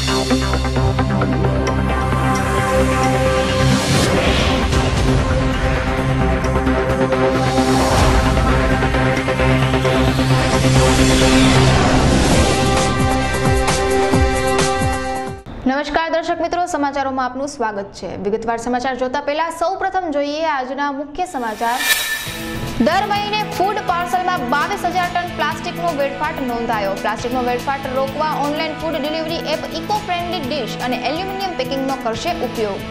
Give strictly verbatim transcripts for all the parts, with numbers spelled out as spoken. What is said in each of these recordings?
નમસ્કાર દર્શક મિત્રો, સમાચારોમાં આપનું સ્વાગત છે। વિગતવાર સમાચાર જોતા પહેલા સૌપ્રથમ જોઈએ આજના મુખ્ય સમાચાર। દર મહિને ફૂડ પાર્સલમાં બાવીસ હજાર ટન પ્લાસ્ટિકનો વેડફાટ નોંધાયો। પ્લાસ્ટિકનો વેડફાટ રોકવા online food delivery app eco friendly dish અને એલ્યુમિનિયમ પેકિંગનો કરશે ઉપયોગ।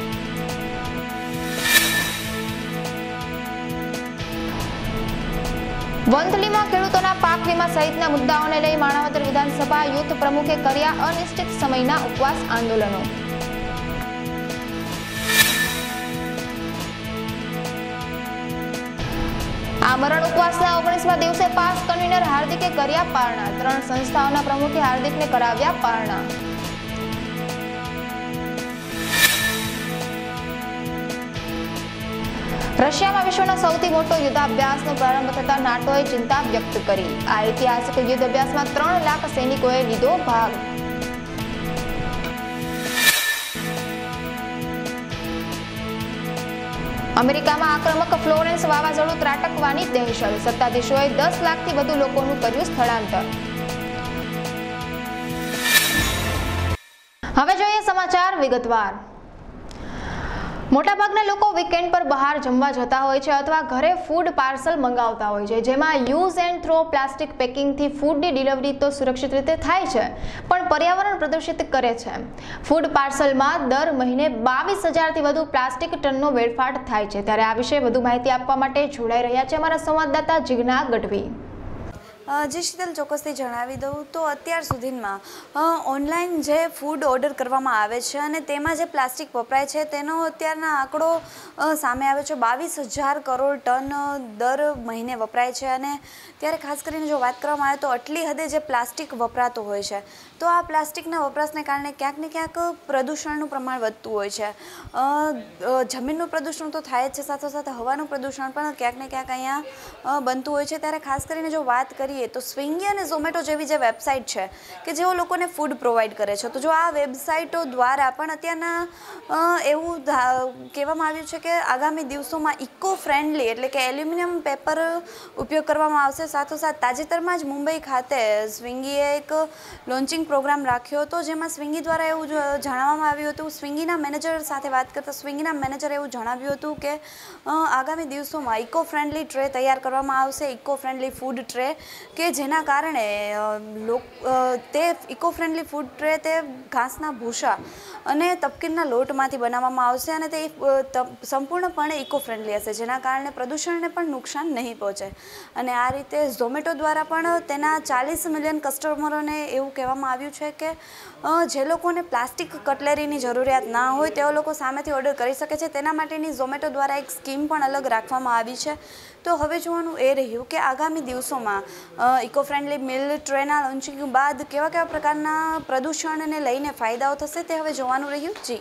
વંથલીમાં ખેડૂતોના પાક વીમા સહિતના મુદ્દાઓને લઈ માણાવદર વિધાનસભા યુથ પ્રમુખે કર્યા અનિશ્ચિત સમયના ઉપવાસ આંદોલનો। આમરણ ઉપવાસના ઓગણીસમા દિવસે પાસ કન્વીનર હાર્દિકે કર્યા પારણા। ત્રણ સંસ્થાઓના પ્રમુખે હાર્દિકને કરાવ્યા પારણા। રશિયામાં વિશ્વનો સૌથી મોટો યુદ્ધાભ્યાસનો પ્રારંભ થતા નાટોએ ચિંતા વ્યક્ત કરી। આ ઐતિહાસિક યુદ્ધ અભ્યાસમાં ત્રણ લાખ સૈનિકોએ લીધો ભાગ। અમેરિકામાં આક્રમક ફ્લોરેન્સ વાવાઝોડું ત્રાટકવાની દહેશત। સત્તાધીશોએ દસ લાખથી વધુ લોકોનું કર્યું સ્થળાંતર। હવે જોઈએ સમાચાર વિગતવાર। મોટાભાગના લોકો વીકેન્ડ પર બહાર જમવા જતા હોય છે અથવા ઘરે ફૂડ પાર્સલ મંગાવતા હોય છે, જેમાં યુઝ એન્ડ થ્રો પ્લાસ્ટિક પેકિંગથી ફૂડની ડિલિવરી તો સુરક્ષિત રીતે થાય છે, પણ પર્યાવરણ પ્રદૂષિત કરે છે। ફૂડ પાર્સલમાં દર મહિને બાવીસ હજારથી વધુ પ્લાસ્ટિક ટનનો વેડફાટ થાય છે। ત્યારે આ વિશે વધુ માહિતી આપવા માટે જોડાઈ રહ્યા છે અમારા સંવાદદાતા જિજ્ઞા ગઢવી। જે શીતલ ચોક્કસથી જણાવી દઉં તો અત્યાર સુધીમાં ઓનલાઈન જે ફૂડ ઓર્ડર કરવામાં આવે છે અને તેમાં જે પ્લાસ્ટિક વપરાય છે તેનો અત્યારના આંકડો સામે આવ્યો છે। બાવીસ હજાર કરોડ ટન દર મહિને વપરાય છે અને ત્યારે ખાસ કરીને જો વાત કરવામાં આવે તો આટલી હદે જે પ્લાસ્ટિક વપરાતો હોય છે તો આ પ્લાસ્ટિકના વપરાશને કારણે ક્યાંક ને ક્યાંક પ્રદૂષણનું પ્રમાણ વધતું હોય છે। જમીનનું પ્રદૂષણ તો થાય જ છે, સાથોસાથ હવાનું પ્રદૂષણ પણ ક્યાંક ને ક્યાંક અહીંયા બનતું હોય છે। ત્યારે ખાસ કરીને જો વાત કરીએ તો સ્વિગી અને ઝોમેટો જેવી જે વેબસાઇટ છે કે જેઓ લોકોને ફૂડ પ્રોવાઈડ કરે છે, તો જો આ વેબસાઇટો દ્વારા પણ અત્યારના એવું કહેવામાં આવ્યું છે કે આગામી દિવસોમાં ઇકો ફ્રેન્ડલી એટલે કે એલ્યુમિનિયમ પેપર ઉપયોગ કરવામાં આવશે। સાથોસાથ તાજેતરમાં જ મુંબઈ ખાતે સ્વિગીએ એક લોન્ચિંગ પ્રોગ્રામ રાખ્યો હતો, જેમાં સ્વિગી દ્વારા એવું જણાવવામાં આવ્યું હતું, સ્વિગીના મેનેજર સાથે વાત કરતા સ્વિગીના મેનેજરે એવું જણાવ્યું હતું કે આગામી દિવસોમાં ઇકો ફ્રેન્ડલી ટ્રે તૈયાર કરવામાં આવશે, ઇકો ફ્રેન્ડલી ફૂડ ટ્રે, કે જેના કારણે તે ઇકો ફ્રેન્ડલી ફૂડ ટ્રે તે ઘાસના ભૂસા અને તપકીરના લોટમાંથી બનાવવામાં આવશે અને તે સંપૂર્ણપણે ઇકો ફ્રેન્ડલી હશે, જેના કારણે પ્રદૂષણને પણ નુકસાન નહીં પહોંચે। અને આ રીતે ઝોમેટો દ્વારા પણ તેના ચાલીસ મિલિયન કસ્ટમરોને એવું કહેવામાં આવ્યું છે કે જે લોકોને પ્લાસ્ટિક કટલેરીની જરૂરિયાત ના હોય તેઓ લોકો સામેથી ઓર્ડર કરી શકે છે। તેના માટેની ઝોમેટો દ્વારા એક સ્કીમ પણ અલગ રાખવામાં આવી છે। તો હવે જોવાનું એ રહ્યું કે આગામી દિવસોમાં ઇકો ફ્રેન્ડલી મિલ ટ્રેના લોન્ચિંગ બાદ કેવા કેવા પ્રકારના પ્રદૂષણને લઈને ફાયદાઓ થશે તે હવે જોવાનું રહ્યું। જી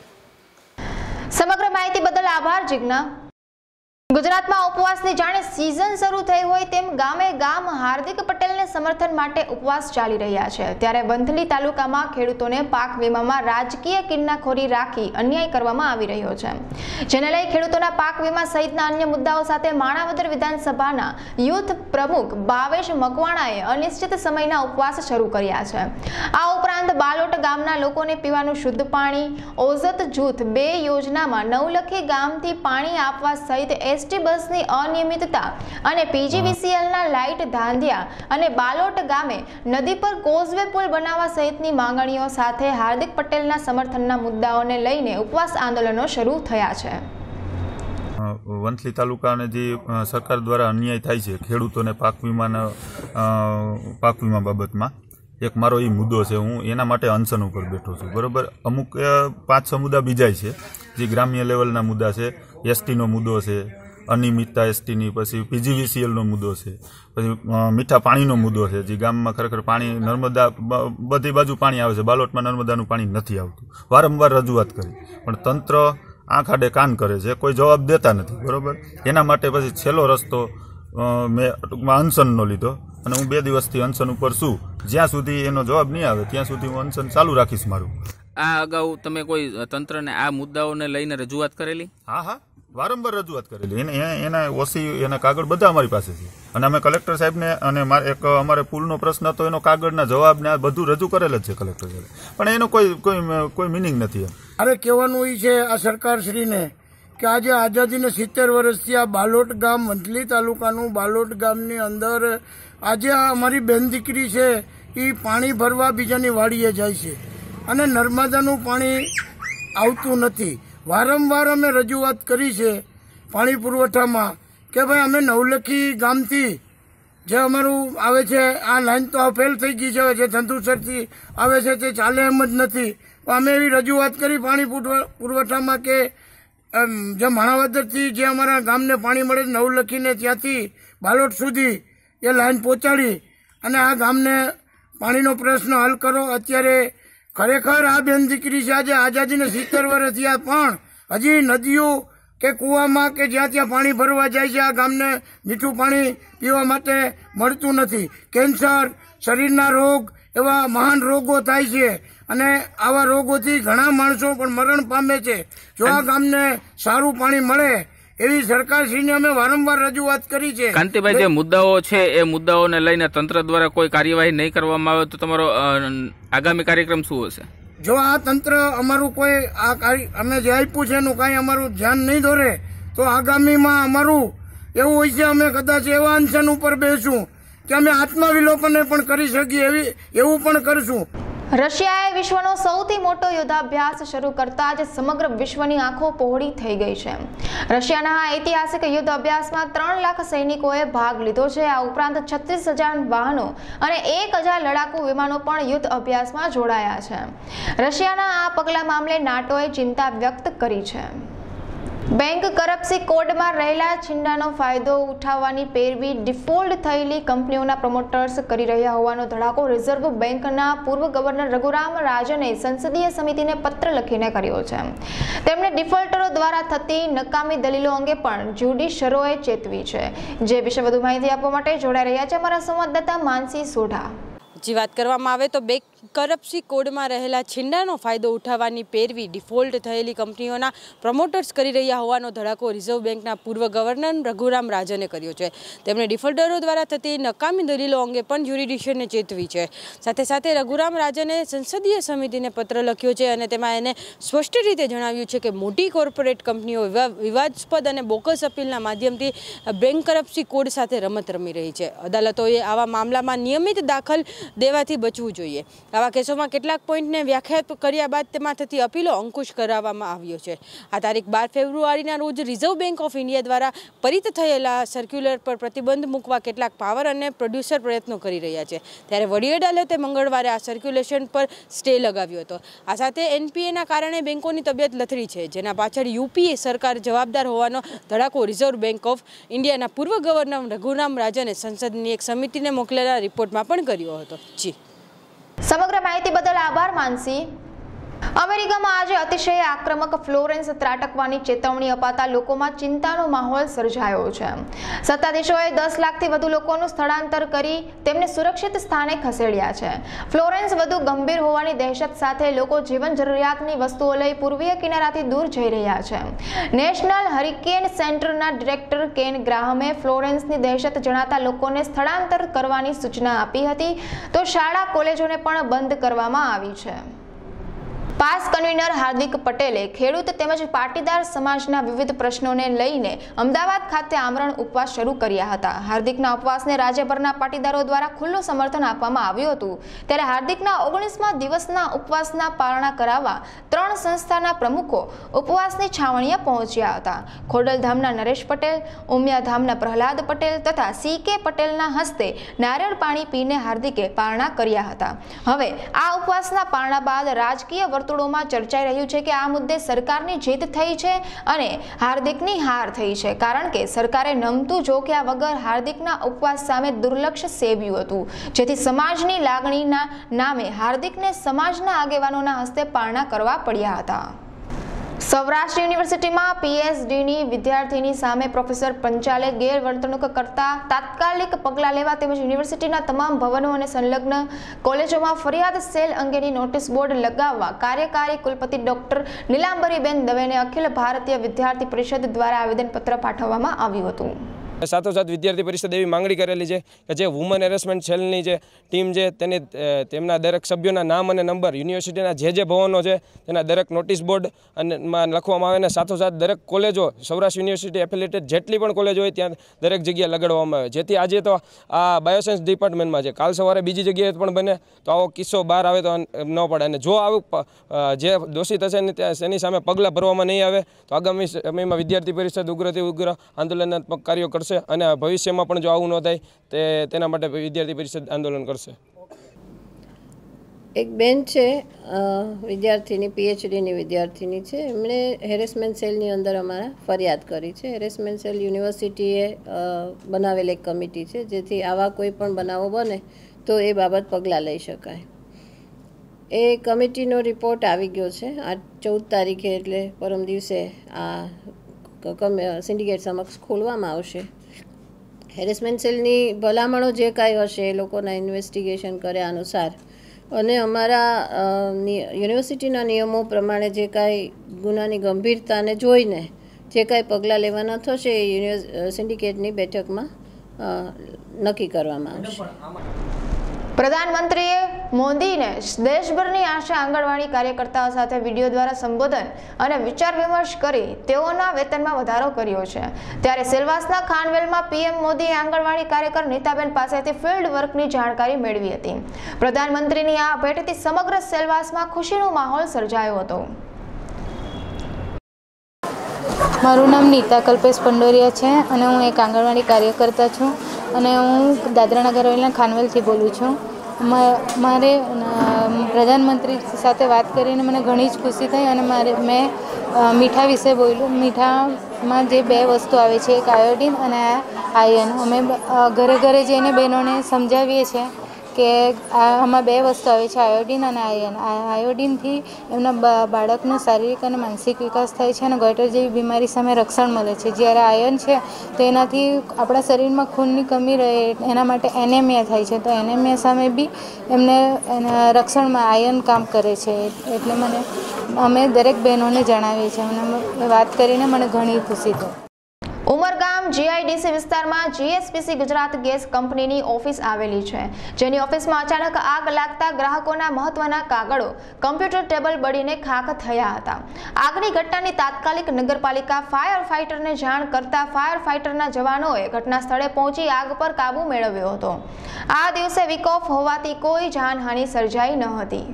સમગ્ર માહિતી બદલ આભાર જિજ્ઞા। ગુજરાતમાં ઉપવાસની જાણે સીઝન શરૂ થઈ હોય તેમ ગામે ગામ હાર્દિક પટેલને સમર્થન માટે ઉપવાસ ચાલી રહ્યા છે। ત્યારે વંથલી તાલુકામાં ખેડૂતોને પાક વીમામાં રાજકીય કિન્નાખોરી રાખી અન્યાય કરવામાં આવી રહ્યો છે, જેને લઈ ખેડૂતોના પાક વીમા સહિતના અન્ય મુદ્દાઓ સાથે માણાવદર વિધાનસભાના યુથ પ્રમુખ ભાવેશ મકવાણાએ અનિશ્ચિત સમયના ઉપવાસ શરૂ કર્યા છે। આ ઉપરાંત બાલોટ ગામના લોકોને પીવાનું શુદ્ધ પાણી, ઓઝત જૂથ બે યોજનામાં નવલખી ગામથી પાણી આપવા સહિત એસટી બસની અનિયમિતતા અને પીજીવીસીએલના લાઇટ ધાંધિયા અને બાલોટ ગામે નદી પર કોઝવે પુલ બનાવવા સહિતની માંગણીઓ સાથે હાર્દિક પટેલના સમર્થનના મુદ્દાઓને લઈને ઉપવાસ આંદોલનો શરૂ થયા છે। વંથલી તાલુકાને જે સરકાર દ્વારા અન્યાય થાય છે ખેડૂતોને પાક વીમાના પાક વીમા બાબતમાં, એક મારો એ મુદ્દો છે, હું એના માટે અનશન ઉપર બેઠો છું। બરાબર, અમુક પાંચ છ મુદ્દા બીજા છે જે ગ્રામ્ય લેવલના મુદ્દા છે, એસટીનો મુદ્દો છે, અનિયમિતતા એસટીની, પછી પીજીવીસીએલનો મુદ્દો છે, પછી મીઠા પાણીનો મુદ્દો છે, જે ગામમાં ખરેખર પાણી નર્મદા બધી બાજુ પાણી આવે છે, બાલોટમાં નર્મદાનું પાણી નથી આવતું। વારંવાર રજૂઆત કરી પણ તંત્ર આંખ આડે કાન કરે છે, કોઈ જવાબ દેતા નથી। બરાબર, એના માટે પછી છેલ્લો રસ્તો મેં ટૂંકમાં અનશનનો લીધો અને હું બે દિવસથી અનશન ઉપર છું। જ્યાં સુધી એનો જવાબ નહીં આવે ત્યાં સુધી હું અનશન ચાલુ રાખીશ મારું। આ અગાઉ તમે કોઈ તંત્રને આ મુદ્દાઓને લઈને રજૂઆત કરેલી? હા હા વારંવાર રજૂઆત કરેલી. એને એના ઓસી એના કાગળ બધા અમારી પાસે છે અને અમે કલેક્ટર સાહેબને અને એક અમારે પુલનો પ્રશ્ન હતો એનો કાગળના જવાબને આ બધું રજૂ કરેલ જ છે કલેક્ટર સાહેબ, પણ એનો કોઈ કોઈ કોઈ મિનિંગ નથી. અરે કહેવાનું એ છે આ સરકારશ્રીને કે આજે આઝાદીને સિત્તેર વર્ષથી આ બાલોટ ગામ વંથલી તાલુકાનું બાલોટ ગામની અંદર આજે અમારી બેન દીકરી છે એ પાણી ભરવા બીજાની વાડીએ જાય છે અને નર્મદાનું પાણી આવતું નથી. વારંવાર અમે રજૂઆત કરી છે પાણી પુરવઠામાં કે ભાઈ અમે નવલખી ગામથી જે અમારું આવે છે આ લાઈન તો ફેલ થઈ ગઈ છે, જે ધંધુસરથી આવે છે તે ચાલે એમ જ નથી. અમે એવી રજૂઆત કરી પાણી પુરવઠામાં કે જે માણાવદરથી જે અમારા ગામને પાણી મળે નવલખીને ત્યાંથી બાલોટ સુધી એ લાઈન પહોંચાડી અને આ ગામને પાણીનો પ્રશ્ન હલ કરો. અત્યારે ખરેખર આ બેન દીકરી છે આજે આઝાદીને સિત્તેર વર્ષ થયા પણ હજી નદીઓ કે કૂવામાં કે જ્યાં ત્યાં પાણી ભરવા જાય છે આ ગામને મીઠું પાણી પીવા માટે મળતું નથી. કેન્સર, શરીરના રોગ એવા મહાન રોગો થાય છે અને આવા રોગોથી ઘણા માણસો પણ મરણ પામે છે. જો આ ગામને સારું પાણી મળે એવી સરકારશ્રીને અમે વારંવાર રજૂઆત કરી છે. કાંતિભાઈ, જે મુદ્દાઓ છે એ મુદ્દાઓને લઈને તંત્ર દ્વારા કોઈ કાર્યવાહી નહીં કરવામાં આવે તો તમારો આગામી કાર્યક્રમ શું હશે? જો આ તંત્ર અમારું કોઈ આ અમે જે આપ્યું છે એનું કાંઈ અમારું ધ્યાન નહીં દોરે તો આગામીમાં અમારું એવું હોય છે અમે કદાચ એવા અનશન ઉપર બેસું કે અમે આત્મવિલોપન પણ કરી શકીએ એવી એવું પણ કરશું. રશિયાએ વિશ્વનો સૌથી મોટો યુદ્ધાભ્યાસ શરૂ કરતા જ સમગ્ર વિશ્વની આંખો પહોળી થઈ ગઈ છે. રશિયાના આ ઐતિહાસિક યુદ્ધ અભ્યાસમાં ત્રણ લાખ સૈનિકોએ ભાગ લીધો છે. આ ઉપરાંત છત્રીસ હજાર વાહનો અને એક હજાર લડાકુ વિમાનો પણ યુદ્ધ અભ્યાસમાં જોડાયા છે. રશિયાના આ પગલા મામલે નાટોએ ચિંતા વ્યક્ત કરી છે. બેંક કરપ્સી કોડમાં રહેલા છીંડાનો ફાયદો ઉઠાવવાની પેરવી ડિફોલ્ટ થયેલી કંપનીઓના પ્રમોટર્સ કરી રહ્યા હોવાનો ધડાકો રિઝર્વ બેંકના પૂર્વ ગવર્નર રઘુરામ રાજને સંસદીય સમિતિને પત્ર લખીને કર્યો છે. તેમણે ડિફોલ્ટરો દ્વારા થતી નકામી દલીલો અંગે પણ જ્યુડિશરોએ ચેતવી છે. જે વિશે વધુ માહિતી આપવા માટે જોડાઈ રહ્યા છે અમારા સંવાદદાતા માનસી સોઢા. જે વાત કરવામાં આવે તો બેંક કરપ્સી કોડમાં રહેલા છીંડાનો ફાયદો ઉઠાવવાની પેરવી ડિફોલ્ટ થયેલી કંપનીઓના પ્રમોટર્સ કરી રહ્યા હોવાનો ધડાકો રિઝર્વ બેંકના પૂર્વ ગવર્નર રઘુરામ રાજને કર્યો છે. તેમણે ડિફોલ્ટરો દ્વારા થતી નકામી દલીલો અંગે પણ જ્યુડિશિયરને ચેતવી છે. સાથે સાથે રઘુરામ રાજને સંસદીય સમિતિને પત્ર લખ્યો છે અને તેમાં એને સ્પષ્ટ રીતે જણાવ્યું છે કે મોટી કોર્પોરેટ કંપનીઓ વિવાદાસ્પદ અને બોકસ અપીલના માધ્યમથી બેંક કરપ્સી કોડ સાથે રમત રમી રહી છે. અદાલતોએ આવા મામલામાં નિયમિત દાખલ દેવાથી બચવું જોઈએ. આવા કેસોમાં કેટલાક પોઈન્ટને વ્યાખ્યાયિત કર્યા બાદ તેમાં થતી અપીલો અંકુશ કરાવવામાં આવ્યો છે. આ તારીખ બાર ફેબ્રુઆરીના રોજ રિઝર્વ બેંક ઓફ ઇન્ડિયા દ્વારા પરિત થયેલા સર્ક્યુલર પર પ્રતિબંધ મૂકવા કેટલાક પાવર અને પ્રોડ્યુસર પ્રયત્નો કરી રહ્યા છે. ત્યારે વડી અદાલતે મંગળવારે આ સર્ક્યુલેશન પર સ્ટે લગાવ્યો હતો. આ સાથે એનપીએના કારણે બેંકોની તબિયત લથડી છે, જેના પાછળ યુપીએ સરકાર જવાબદાર હોવાનો ધડાકો રિઝર્વ બેંક ઓફ ઇન્ડિયાના પૂર્વ ગવર્નર રઘુરામ રાજને સંસદની એક સમિતિને મોકલેલા રિપોર્ટમાં પણ કર્યો હતો. જી સમગ્ર માહિતી બદલ આભાર માનસી. અમેરિકામાં આજે અતિશય આક્રમક ફ્લોરેન્સ ત્રાટકવાની ચેતવણી અપાતા લોકોમાં ચિંતાનો માહોલ સર્જાયો છે. સત્તાધીશોએ દસ લાખથી વધુ લોકોનું સ્થળાંતર કરી તેમને સુરક્ષિત સ્થાને ખસેડ્યા છે. ફ્લોરેન્સ વધુ ગંભીર હોવાની દહેશત સાથે લોકો જીવન જરૂરિયાતની વસ્તુઓ લઈ પૂર્વીય કિનારાથી દૂર જઈ રહ્યા છે. નેશનલ હરિકેન સેન્ટરના ડિરેક્ટર કેન ગ્રાહમે ફ્લોરેન્સની દહેશત જણાતા લોકોને સ્થળાંતર કરવાની સૂચના આપી હતી, તો શાળા કોલેજોને પણ બંધ કરવામાં આવી છે. પાસ કન્વીનર હાર્દિક પટેલે ખેડૂત તેમજ પાટીદાર સમાજના વિવિધ પ્રશ્નોને લઈને અમદાવાદ ખાતે આમરણ ઉપવાસ શરૂ કર્યા હતા. હાર્દિકના ઉપવાસને રાજ્યભરના પાટીદારો દ્વારા ખુલ્લું સમર્થન આપવામાં આવ્યું હતું. ત્યારે હાર્દિકના ઓગણીસમા દિવસના ઉપવાસના પારણા કરાવવા ત્રણ સંસ્થાના પ્રમુખો ઉપવાસની છાવણીએ પહોંચ્યા હતા. ખોડલધામના નરેશ પટેલ, ઉમિયાધામના પ્રહલાદ પટેલ તથા સી કે પટેલના હસ્તે નારિયેળ પાણી પીને હાર્દિકે પારણા કર્યા હતા. હવે આ ઉપવાસના પારણા બાદ રાજકીય વર્તુળોમાં ચર્ચાઈ રહ્યું છે કે આ મુદ્દે સરકારની જીત થઈ છે અને હાર્દિકની હાર થઈ છે, કારણ કે સરકારે નમતું જોખ્યા વગર હાર્દિકના ઉપવાસ સામે દુર્લક્ષ સેવ્યું હતું, જેથી સમાજની લાગણીના નામે હાર્દિકને સમાજના આગેવાનોના હસ્તે પારણા કરવા પડ્યા હતા. સૌરાષ્ટ્ર યુનિવર્સિટીમાં પીએચડીની વિદ્યાર્થીની સામે પ્રોફેસર પંચાલે ગેરવર્તણૂક કરતા તાત્કાલિક પગલાં લેવા તેમજ યુનિવર્સિટીના તમામ ભવનો અને સંલગ્ન કોલેજોમાં ફરિયાદ સેલ અંગેની નોટિસ બોર્ડ લગાવવા કાર્યકારી કુલપતિ ડોક્ટર નીલાંબરીબેન દવેને અખિલ ભારતીય વિદ્યાર્થી પરિષદ દ્વારા આવેદનપત્ર પાઠવવામાં આવ્યું હતું। સાથોસાથ વિદ્યાર્થી પરિષદ એવી માંગણી કરેલી છે કે જે વુમન હેરેસમેન્ટ સેલની જે ટીમ છે તેને તેમના દરેક સભ્યોના નામ અને નંબર યુનિવર્સિટીના જે જે ભવનો છે તેના દરેક નોટિસ બોર્ડ અને માં લખવામાં આવે અને સાથોસાથ દરેક કોલેજો સૌરાષ્ટ્ર યુનિવર્સિટી એફિલિએટેડ જેટલી પણ કોલેજ હોય ત્યાં દરેક જગ્યાએ લગાડવામાં આવે, જેથી આજે તો આ બાયોસાયન્સ ડિપાર્ટમેન્ટમાં છે, કાલ સવારે બીજી જગ્યાએ પણ બને તો આવો કિસ્સો બહાર આવે તો ન પડે અને જો આવું જે દોષિત હશે ને તેની સામે પગલાં ભરવામાં નહીં આવે તો આગામી સમયમાં વિદ્યાર્થી પરિષદ ઉગ્રથી ઉગ્ર આંદોલનાત્મક કાર્યો કરશે અને ભવિષ્યમાં પણ જો આવું ન થાય તે તેના માટે વિદ્યાર્થી પરિષદ આંદોલન કરશે। એક બેન છે વિદ્યાર્થીની પીએચડીની વિદ્યાર્થીની છે, એમણે હેરેસમેન્ટ સેલની અંદર અમારા ફરિયાદ કરી છે। હેરેસમેન્ટ સેલ યુનિવર્સિટીએ બનાવેલ એક કમિટી છે જેથી આવા કોઈ પણ બનાવો બને તો એ બાબત પગલાં લઈ શકાય। એ કમિટીનો રિપોર્ટ આવી ગયો છે આ ચૌદ તારીખે એટલે પરમ દિવસે આ સિન્ડિકેટ સમક્ષ ખોલવામાં આવશે। હેરેસમેન્ટ સેલની ભલામણો જે કાંઈ હશે એ લોકોના ઇન્વેસ્ટિગેશન કર્યા અનુસાર અને અમારા યુનિવર્સિટીના નિયમો પ્રમાણે જે કાંઈ ગુનાની ગંભીરતાને જોઈને જે કાંઈ પગલાં લેવાના થશે એ યુનિવર્સ સિન્ડિકેટની બેઠકમાં નક્કી કરવામાં આવશે। પ્રધાનમંત્રીએ મોદીને દેશભરની આશા આંગણવાડી કાર્યકર્તાઓ સાથે વિડીયો દ્વારા સંબોધન અને વિચાર વિમર્શ કરી તેઓના વેતનમાં વધારો કર્યો છે। ત્યારે સેલવાસના ખાનવેલમાં પીએમ મોદીએ આંગણવાડી કાર્યકર નીતાબેન પાસેથી ફિલ્ડ વર્કની જાણકારી મેળવી હતી। પ્રધાનમંત્રીની આ ભેટથી સમગ્ર સેલવાસમાં ખુશીનો માહોલ સર્જાયો હતો। મારું નામ નીતા કલ્પેશ પંડોરિયા છે અને હું એક આંગણવાડી કાર્યકર્તા છું અને હું દાદરાનગર હવેલીના ખાનવેલથી બોલું છું। મારે પ્રધાનમંત્રી સાથે વાત કરીને મને ઘણી જ ખુશી થઈ અને મારે મેં મીઠા વિશે બોલ્યું। મીઠામાં જે બે વસ્તુ આવે છે એક આયોડિન અને આયર્ન, અમે ઘરે ઘરે જઈને બહેનોને સમજાવીએ છીએ કે આમાં બે વસ્તુ આવે છે આયોડિન અને આયર્ન। આયોડિનથી એમના બાળકનો શારીરિક અને માનસિક વિકાસ થાય છે અને ગટર જેવી બીમારી સામે રક્ષણ મળે છે, જ્યારે આયર્ન છે તો એનાથી આપણા શરીરમાં ખૂનની કમી રહે એના માટે એનેમિયા થાય છે, તો એનેમિયા સામે બી એમને રક્ષણમાં આયર્ન કામ કરે છે। એટલે મને અમે દરેક બહેનોને જણાવીએ છીએ અને વાત કરીને મને ઘણી ખુશી થઈ। ઉમરગામ જીઆઈડીસી વિસ્તારમાં જીએસપીસી ગુજરાત ગેસ કંપનીની ઓફિસ આવેલી છે, જેની ઓફિસમાં અચાનક આગ લાગતા ગ્રાહકોના મહત્વના કાગળો, કમ્પ્યુટર ટેબલ બળીને ખાખ થયા હતા। આગની ઘટનાની તાત્કાલિક નગરપાલિકા ફાયર ફાઇટરને જાણ કરતા ફાયર ફાઇટરના જવાનોએ ઘટના સ્થળે પહોંચી આગ પર કાબુ મેળવ્યો હતો। આ દિવસે વીક ઓફ હોવાથી કોઈ જાનહાનિ સર્જાઈ ન હતી।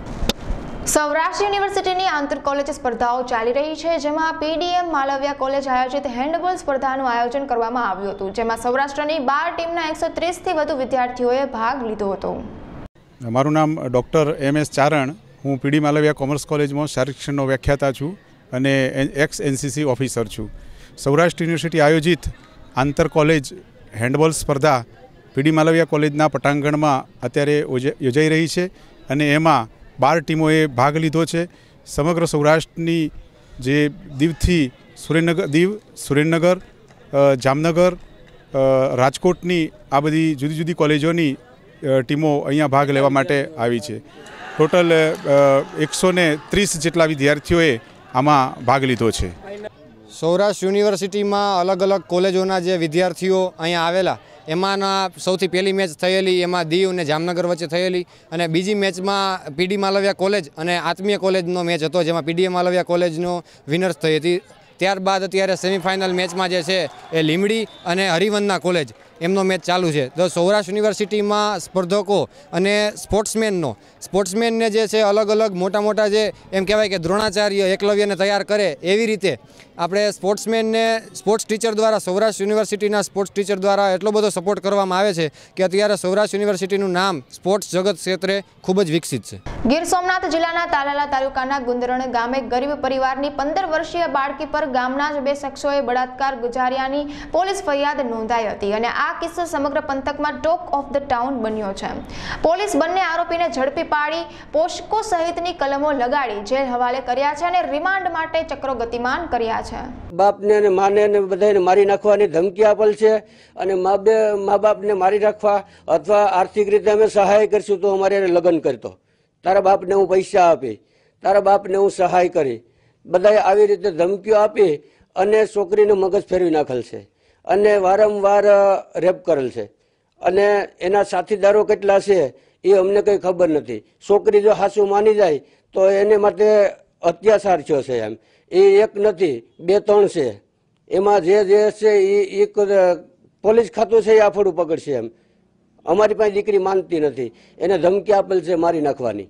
સૌરાષ્ટ્ર યુનિવર્સિટીની આંતર કોલેજ સ્પર્ધાઓ ચાલી રહી છે, જેમાં પીડીએમ માલવિયા કોલેજ આયોજિત હેન્ડબોલ સ્પર્ધાનું આયોજન કરવામાં આવ્યું હતું, જેમાં સૌરાષ્ટ્રની બાર ટીમના એકસો ત્રીસથી વધુ વિદ્યાર્થીઓએ ભાગ લીધો હતો। મારું નામ ડૉક્ટર એમ એસ ચારણ, હું પીડી માલવિયા કોમર્સ કોલેજમાં શારીરિક શિક્ષણનો વ્યાખ્યાતા છું અને એક્સ એનસીસી ઓફિસર છું। સૌરાષ્ટ્ર યુનિવર્સિટી આયોજિત આંતર કોલેજ હેન્ડબોલ સ્પર્ધા પીડી માલવિયા કોલેજના પટાંગણમાં અત્યારે યોજાઈ રહી છે અને એમાં બાર ટીમોએ ભાગ લીધો છે। સમગ્ર સૌરાષ્ટ્રની જે દીવથી સુરેન્દ્રનગર દીવ સુરેન્દ્રનગર જામનગર રાજકોટની આ બધી જુદી જુદી કોલેજોની ટીમો અહીંયા ભાગ લેવા માટે આવી છે। ટોટલ એકસો ને ત્રીસ જેટલા વિદ્યાર્થીઓએ આમાં ભાગ લીધો છે। સૌરાષ્ટ્ર યુનિવર્સિટીમાં અલગ અલગ કોલેજોના જે વિદ્યાર્થીઓ અહીંયા આવેલા એમાંના સૌથી પહેલી મેચ થયેલી એમાં દીવ અને જામનગર વચ્ચે થયેલી અને બીજી મેચમાં પીડી માલવિયા કોલેજ અને આત્મીય કોલેજનો મેચ હતો, જેમાં પીડી માલવિયા કોલેજનો વિનર્સ થઈ હતી। ત્યારબાદ અત્યારે સેમિફાઇનલ મેચમાં જે છે એ લીમડી અને હરિવંદના કોલેજ એમનો મેચ ચાલુ છે। તો સૌરાષ્ટ્ર યુનિવર્સિટીમાં સ્પર્ધકો અને સ્પોર્ટ્સમેનનો સ્પોર્ટ્સમેનને જે છે અલગ અલગ મોટા મોટા જે એમ કહેવાય કે દ્રોણાચાર્ય એકલવ્યને તૈયાર કરે એવી રીતે આપણે સ્પોર્ટ્સમેનને સ્પોર્ટ્સ ટીચર દ્વારા સૌરાષ્ટ્ર યુનિવર્સિટીના સ્પોર્ટ્સ ટીચર દ્વારા એટલો બધો સપોર્ટ કરવામાં આવે છે કે અત્યારે સૌરાષ્ટ્ર યુનિવર્સિટીનું નામ સ્પોર્ટ્સ જગત ક્ષેત્રે ખૂબ જ વિકસિત છે। ગીર સોમનાથ જિલ્લાના તાલાલા તાલુકાના ગુંદરણ ગામે ગરીબ પરિવારની પંદર વર્ષીય બાળકી પર ગામના જ બે શખ્સોએ બળાત્કાર ગુજાર્યાની પોલીસ ફરિયાદ નોંધાઈ હતી અને આ આ કિસ્સો સમગ્ર પંથકમાં ટોક ઓફ ધ ટાઉન બન્યો છે. પોલીસ બંને આરોપીને ઝડપી પાડી પોસ્કો સહિતની કલમો લગાડી જેલ હવાલે કર્યા છે અને રિમાન્ડ માટે ચક્રો ગતિમાન કર્યા છે. બાપને અને માને અને બધાને મારી નાખવાની ધમકી આપેલ છે અને મા બે મા બાપને મારી રાખવા અથવા આર્થિક રીતે અમે સહાય કરશું તો અમારે લગ્ન કરતો, તારા બાપને હું પૈસા આપી, તારા બાપને હું સહાય કરી, બધાએ આવી રીતે ધમકીઓ આપી અને છોકરીને મગજ ફેરવી નાખેલ છે અને વારંવાર રેપ કરેલ છે અને એના સાથીદારો કેટલા છે એ અમને કંઈ ખબર નથી. છોકરી જો હાસું માની જાય તો એને માટે અત્યાચાર થયો છે. એમ એ એક નથી બે ત્રણ છે. એમાં જે જે છે એ પોલીસ ખાતું છે એ આફડું પકડશે. એમ અમારી પાસે દીકરી માનતી નથી, એને ધમકી આપેલ છે મારી નાખવાની.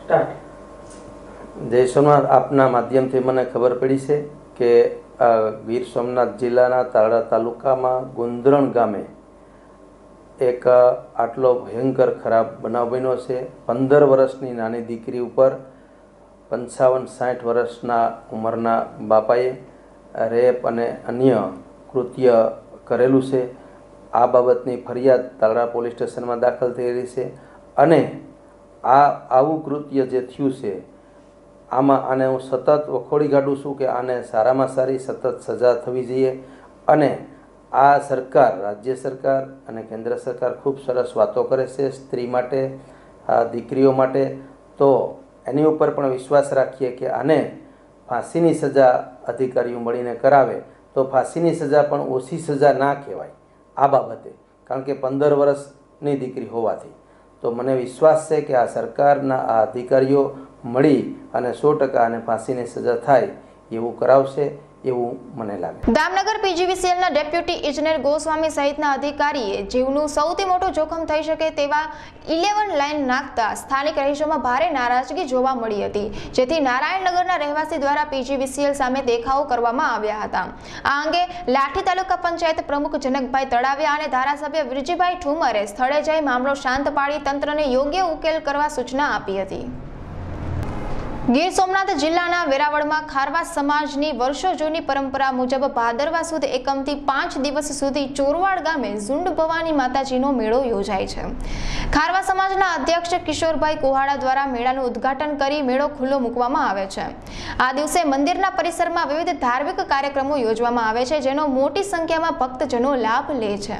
જય સોમનાથ, આપના માધ્યમથી મને ખબર પડી છે કે ગીર સોમનાથ જિલ્લાના તાળા તાલુકામાં ગુંદરણ ગામે એક આટલો ભયંકર ખરાબ બનાવ બન્યો છે. પંદર વર્ષની નાની દીકરી ઉપર પંચાવન સાઠ વર્ષના ઉંમરના બાપાએ રેપ અને અન્ય કૃત્ય કરેલું છે. આ બાબતની ફરિયાદ તાળા પોલીસ સ્ટેશનમાં દાખલ થયેલી છે અને આ આવું કૃત્ય જે થયું છે આમાં આને હું સતત વખોડી કાઢું છું કે આને સારામાં સારી સતત સજા થવી જોઈએ. અને આ સરકાર, રાજ્ય સરકાર અને કેન્દ્ર સરકાર ખૂબ સરસ વાતો કરે છે સ્ત્રી માટે, આ દીકરીઓ માટે, તો એની ઉપર પણ વિશ્વાસ રાખીએ કે આને ફાંસીની સજા અધિકારીઓ મળીને કરાવે તો ફાંસીની સજા પણ ઓછી સજા ના કહેવાય આ બાબતે, કારણ કે પંદર વર્ષની દીકરી હોવાથી. તો મને વિશ્વાસ છે કે આ સરકારના આ અધિકારીઓ મળી અને સો ટકા અને ફાંસીની સજા થાય એવું કરાવશે એવું મને લાગે. દામનગર પીજીવીસીએલના ડેપ્યુટી ઇજનેર ગોસ્વામી સહિતના અધિકારીએ જીવનું સૌથી મોટું જોખમ થઈ શકે તેવા ઇલેવન લાઇન નાખતા સ્થાનિક રહીશોમાં ભારે નારાજગી જોવા મળી હતી, જેથી નારાયણનગરના રહેવાસી દ્વારા પીજીવીસીએલ સામે દેખાવો કરવામાં આવ્યા હતા. આ અંગે લાઠી તાલુકા પંચાયત પ્રમુખ જનકભાઈ તળાવિયા અને ધારાસભ્ય વિરજીભાઈ ઠુમરે સ્થળે જઈ મામલો શાંત પાડી તંત્રને યોગ્ય ઉકેલ કરવા સૂચના આપી હતી. ગીર સોમનાથ જિલ્લાના વેરાવળમાં ખારવા સમાજની વર્ષો જૂની પરંપરા મુજબ ભાદરવા સુદ એકમથી પાંચ દિવસ સુધી ચોરવાડ ગામે ઝુંડ ભવાની માતાજીનો મેળો યોજાય છે. ખારવા સમાજના અધ્યક્ષ કિશોરભાઈ કુહાડા દ્વારા મેળાનું ઉદ્ઘાટન કરી મેળો ખુલ્લો મૂકવામાં આવે છે. આ દિવસે મંદિરના પરિસરમાં વિવિધ ધાર્મિક કાર્યક્રમો યોજવામાં આવે છે, જેનો મોટી સંખ્યામાં ભક્તજનો લાભ લે છે.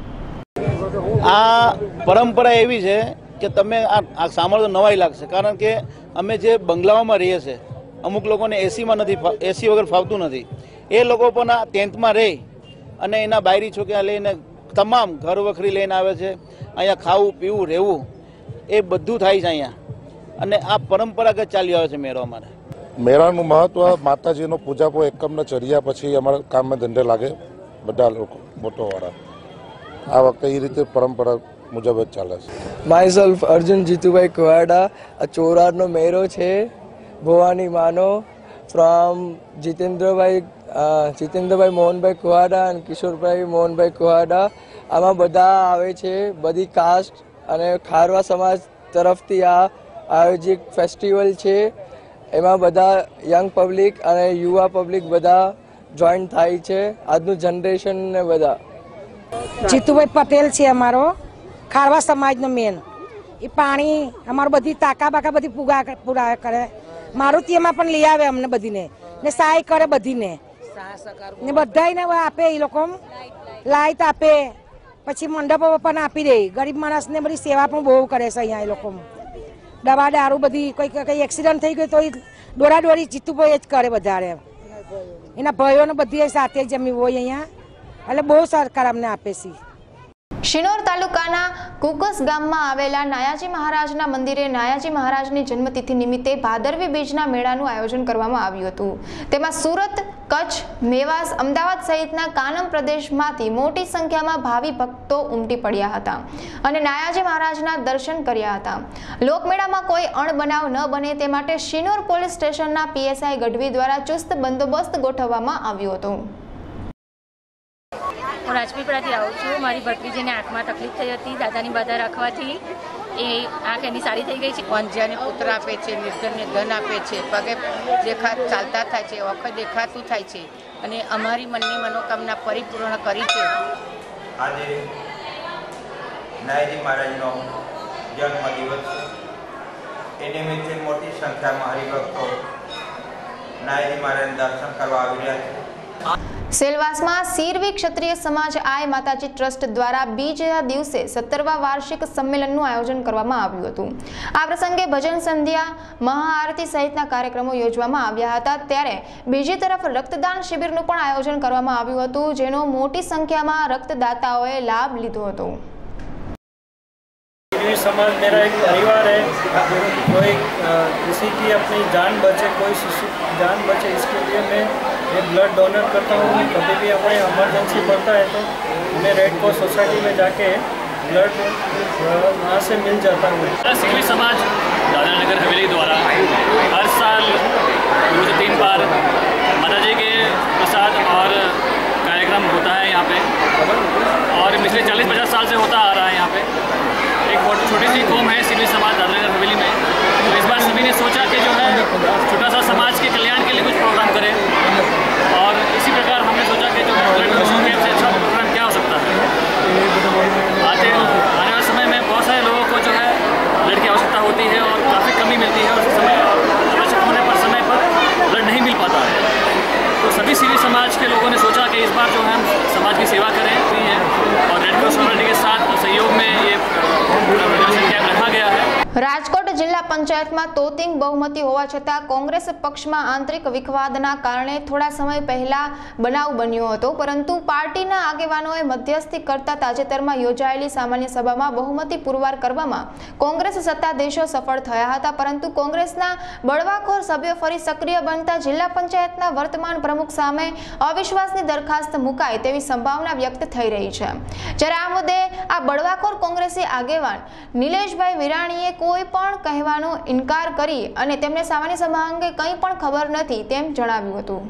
આ પરંપરા એવી છે કે તમે આ સાંભળો નવાઈ લાગશે, કારણ કે અમે જે બંગલાઓમાં રહીએ છીએ અમુક લોકોને એસીમાં નથી, એસી વગર ફાવતું નથી. એ લોકો પણ આ ટેન્ટમાં રહી અને એના બાયરી છોકરા લઈને તમામ ઘર વખરી લઈને આવે છે. અહીંયા ખાવું પીવું રહેવું એ બધું થાય છે અહીંયા, અને આ પરંપરાગત ચાલી આવે છે મેળો. અમારે મેળાનું મહત્વ માતાજીનો પૂજાપો એકમને ચર્યા પછી અમારા કામમાં ધંધે લાગે બધા લોકો મોટોવાળા. આ વખતે એ રીતે પરંપરા મુજબ જ ચાલે છે. Myself Arjun Jitubhai Kuvada. આ ચોરાડનો મેળો છે ભવાની માનો ફ્રોમ જીતેન્દ્રભાઈ જીતેન્દ્રભાઈ મોહનભાઈ કુવાડા અને કિશોરભાઈ મોહનભાઈ કુવાડા. આમાં બધા આવે છે, બધી કાસ્ટ અને ખારવા સમાજ તરફથી આ આયોજિત ફેસ્ટિવલ છે. એમાં બધા યંગ પબ્લિક અને યુવા પબ્લિક બધા જોઈન થાય છે, આજનું જનરેશન ને બધા. જીતુભાઈ પટેલ છે અમારો ખારવા સમાજનો મેન. એ પાણી અમારું બધી તાકા બાકા બધી પૂગા પૂરા કરે. મારુતિ એમાં પણ લઈ આવે અમને બધીને ને સહાય કરે બધીને ને બધાને આપે. એ લોકો લાઈટ આપે, પછી મંડપો પણ આપી દે. ગરીબ માણસને બધી સેવા પણ બહુ કરે છે અહીંયા. એ લોકો દવા દારૂ બધી કોઈ કંઈ એક્સિડન્ટ થઈ ગયું તો એ દોડા દોડી જીતુભાઈ જ કરે વધારે. એના ભાઈઓને બધી સાથે જમી હોય અહીંયા, એટલે બહુ સરકાર અમને આપે છે. શિનોર તાલુકાના કુકસ ગામમાં આવેલા નાયાજી મહારાજના મંદિરે નાયાજી મહારાજની જન્મતિથિ નિમિત્તે ભાદરવી બીજના મેળાનું આયોજન કરવામાં આવ્યું હતું. તેમાં સુરત, કચ્છ, મેવાસ, અમદાવાદ સહિતના કાનમ પ્રદેશમાંથી મોટી સંખ્યામાં ભાવિ ભક્તો ઉમટી પડ્યા હતા અને નાયાજી મહારાજના દર્શન કર્યા હતા. લોકમેળામાં કોઈ અણબનાવ ન બને તે માટે શિનોર પોલીસ સ્ટેશનના પીએસઆઈ ગઢવી દ્વારા ચુસ્ત બંદોબસ્ત ગોઠવવામાં આવ્યો હતો. હું રાજપીપળાથી આવું છું. મારી ભત્રીજીને આંખમાં તકલીફ થઈ હતી, દાદાની બાધા રાખવાથી એ આંખ એની સારી થઈ ગઈ છે. વંજ્યાને પુત્ર આપે છે, નિર્ધનને ધન આપે છે, પગે દેખા ચાલતા થાય છે, વખત દેખાતું થાય છે અને અમારી મનની મનોકામના પરિપૂર્ણ કરી છે. આજે નાયજી મહારાજનો જન્મ દિવસ છે. એ નિમિત્તે મોટી સંખ્યામાં હરિભક્તો નાયજી મહારાજના દર્શન કરવા આવી રહ્યા છે. સેલવાસમાં સીરવી ક્ષત્રિય સમાજ આય માતાજી ટ્રસ્ટ દ્વારા બીજા દિવસે સત્તરમા વાર્ષિક સંમેલનનું આયોજન કરવામાં આવ્યું હતું. આ પ્રસંગે ભજન સંધ્યા, મહાઆરતી સહિતના કાર્યક્રમો યોજવામાં આવ્યા હતા. ત્યારે બીજી તરફ રક્તદાન શિબિરનું પણ આયોજન કરવામાં આવ્યું હતું, જેનો મોટી સંખ્યામાં रक्तदाताओं लाभ લીધો હતો. समाज मेरा एक परिवार है. कोई किसी की अपनी जान बचे, कोई शिशु जान बचे, इसके लिए मैं ये ब्लड डोनेट करता हूँ. कभी भी हमें इमरजेंसी पड़ता है तो मैं रेड क्रॉस सोसाइटी में जाके ब्लड वहाँ से मिल जाता हूँ. सिविल समाज दादरा नगर हवेली द्वारा हर साल दो से तीन बार माता जी के प्रसाद और कार्यक्रम होता है यहाँ पे, और पिछले चालीस पचास साल से होता आ रहा है. यहाँ पे एक बहुत छोटी सी कौम है सिविल समाज दादरा नगर हवेली में, तो इस बार सभी ने सोचा कि जो है छोटा सा समाज के कल्याण के लिए कुछ प्रोग्राम करें, और इसी प्रकार हमने सोचा कि जो ब्लड डोनेशन कैंप से अच्छा प्रोग्राम क्या हो सकता है. आते आने वाले समय में बहुत सारे लोगों को जो है ब्लड की आवश्यकता होती है और काफ़ी कमी मिलती है, और समय आवश्यक होने पर समय पर ब्लड नहीं मिल पाता है. तो सभी सिविल समाज के लोगों ने सोचा कि इस बार जो है हम समाज की सेवा करें, और रेड क्रॉस सोसाइटी के साथ सहयोग में ये कैंप रखा गया है. રાજકોટ જિલ્લા પંચાયતમાં તોતિંગ બહુમતી હોવા છતાં કોંગ્રેસ પક્ષમાં આંતરિક વિખવાદના કારણે થોડા સમય પહેલા બનાવ બન્યો હતો, પરંતુ પાર્ટીના આગેવાનોએ મધ્યસ્થી કરતા તાજેતરમાં યોજાયેલી સામાન્ય સભામાં બહુમતી પુરવાર કરવામાં કોંગ્રેસ સત્તાધીશો સફળ થયા હતા. પરંતુ કોંગ્રેસના બળવાખોર સભ્યો ફરી સક્રિય બનતા જિલ્લા પંચાયતના વર્તમાન પ્રમુખ સામે અવિશ્વાસની દરખાસ્ત મુકાય તેવી સંભાવના વ્યક્ત થઈ રહી છે. જ્યારે આ મુદ્દે આ બળવાખોર કોંગ્રેસી આગેવાન નિલેશભાઈ વિરાણીએ કોઈ પણ કહેવાનો ઇનકાર કરી અને તેમને સામાન્ય સભા અંગે કંઈ પણ ખબર નથી તેમ જણાવ્યું હતું.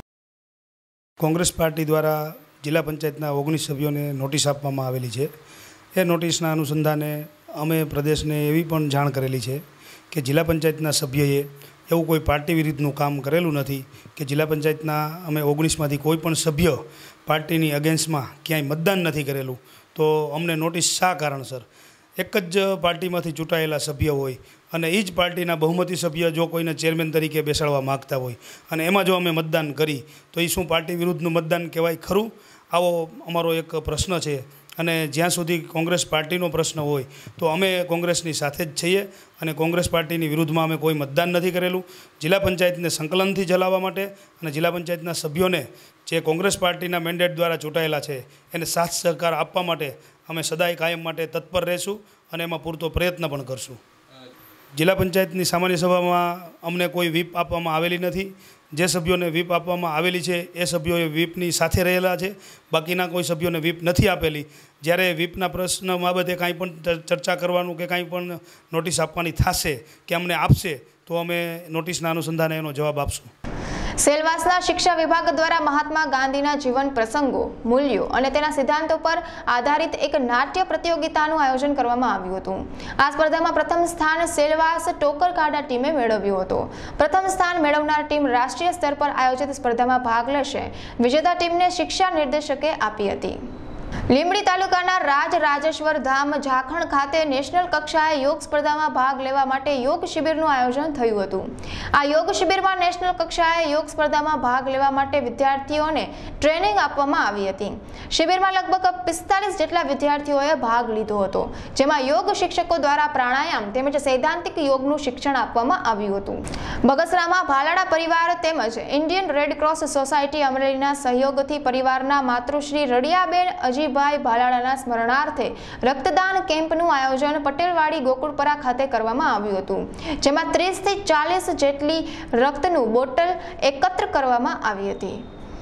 કોંગ્રેસ પાર્ટી દ્વારા જિલ્લા પંચાયતના ઓગણીસ સભ્યોને નોટિસ આપવામાં આવેલી છે. એ નોટિસના અનુસંધાને અમે પ્રદેશને એવી પણ જાણ કરેલી છે કે જિલ્લા પંચાયતના સભ્યએ એવું કોઈ પાર્ટી વિરુદ્ધનું કામ કરેલું નથી, કે જિલ્લા પંચાયતના અમે ઓગણીસમાંથી કોઈ પણ સભ્ય પાર્ટીની અગેન્સ્ટમાં ક્યાંય મતદાન નથી કરેલું. તો અમને નોટિસ શા કારણસર? એક જ પાર્ટીમાંથી ચૂંટાયેલા સભ્ય હોય અને એ જ પાર્ટીના બહુમતી સભ્ય જો કોઈને ચેરમેન તરીકે બેસાડવા માગતા હોય અને એમાં જો અમે મતદાન કરી તો એ શું પાર્ટી વિરુદ્ધનું મતદાન કહેવાય ખરું? આવો અમારો એક પ્રશ્ન છે. અને જ્યાં સુધી કોંગ્રેસ પાર્ટીનો પ્રશ્ન હોય તો અમે કોંગ્રેસની સાથે જ છીએ અને કોંગ્રેસ પાર્ટીની વિરુદ્ધમાં અમે કોઈ મતદાન નથી કરેલું. જિલ્લા પંચાયતને સંકલનથી ચલાવવા માટે અને જિલ્લા પંચાયતના સભ્યોને જે કોંગ્રેસ પાર્ટીના મેન્ડેટ દ્વારા ચૂંટાયેલા છે એને સાથ સહકાર આપવા માટે અમે સદાય કાયમ માટે તત્પર રહીશું અને એમાં પૂરતો પ્રયત્ન પણ કરશું. જિલ્લા પંચાયતની સામાન્ય સભામાં અમને કોઈ વ્હીપ આપવામાં આવેલી નથી. જે સભ્યોને વ્હીપ આપવામાં આવેલી છે એ સભ્યોએ વ્હીપની સાથે રહેલા છે, બાકીના કોઈ સભ્યોને વ્હીપ નથી આપેલી. જ્યારે વ્હીપના પ્રશ્ન બાબતે કાંઈ પણ ચર્ચા કરવાનું કે કાંઈ પણ નોટિસ આપવાની થશે કે અમને આપશે તો અમે નોટિસના અનુસંધાને એનો જવાબ આપશું. સેલવાસના શિક્ષા વિભાગ દ્વારા મહાત્મા ગાંધીના જીવન પ્રસંગો, મૂલ્યો અને તેના સિદ્ધાંતો પર આધારિત એક નાટ્ય પ્રતિયોગિતાનું આયોજન કરવામાં આવ્યું હતું. આ સ્પર્ધામાં પ્રથમ સ્થાન સેલવાસ ટોકરકાડા ટીમે મેળવ્યું હતું. પ્રથમ સ્થાન મેળવનાર ટીમ રાષ્ટ્રીય સ્તર પર આયોજિત સ્પર્ધામાં ભાગ લેશે. વિજેતા ટીમને શિક્ષા નિર્દેશકે આપી હતી. લીંબડી તાલુકાના રાજ રાજેશ્વર ધામ ઝાખણ ખાતે નેશનલ કક્ષાએ યોગ સ્પર્ધામાં ભાગ લેવા માટે યોગ શિબિરનું આયોજન થયું હતું. આ યોગ શિબિરમાં નેશનલ કક્ષાએ યોગ સ્પર્ધામાં ભાગ લેવા માટે વિદ્યાર્થીઓને ટ્રેનિંગ આપવામાં આવી હતી. શિબિરમાં લગભગ પિસ્તાલીસ જેટલા વિદ્યાર્થીઓએ ભાગ લીધો હતો, જેમાં યોગ શિક્ષકો દ્વારા પ્રાણાયામ તેમજ સૈદ્ધાંતિક યોગનું શિક્ષણ આપવામાં આવ્યું હતું. બગસરામાં ભાલાડા પરિવાર તેમજ ઇન્ડિયન રેડ ક્રોસ સોસાયટી અમરેલીના સહયોગથી પરિવારના માતૃશ્રી રડિયાબેન અજીભાઈ ભાલાડાના સ્મરણાર્થે રક્તદાન કેમ્પનું આયોજન પટેલવાડી ગોકુળપરા ખાતે કરવામાં આવ્યું હતું, જેમાં ત્રીસ થી ચાલીસ જેટલી રક્તનું બોટલ એકત્ર કરવામાં આવી હતી.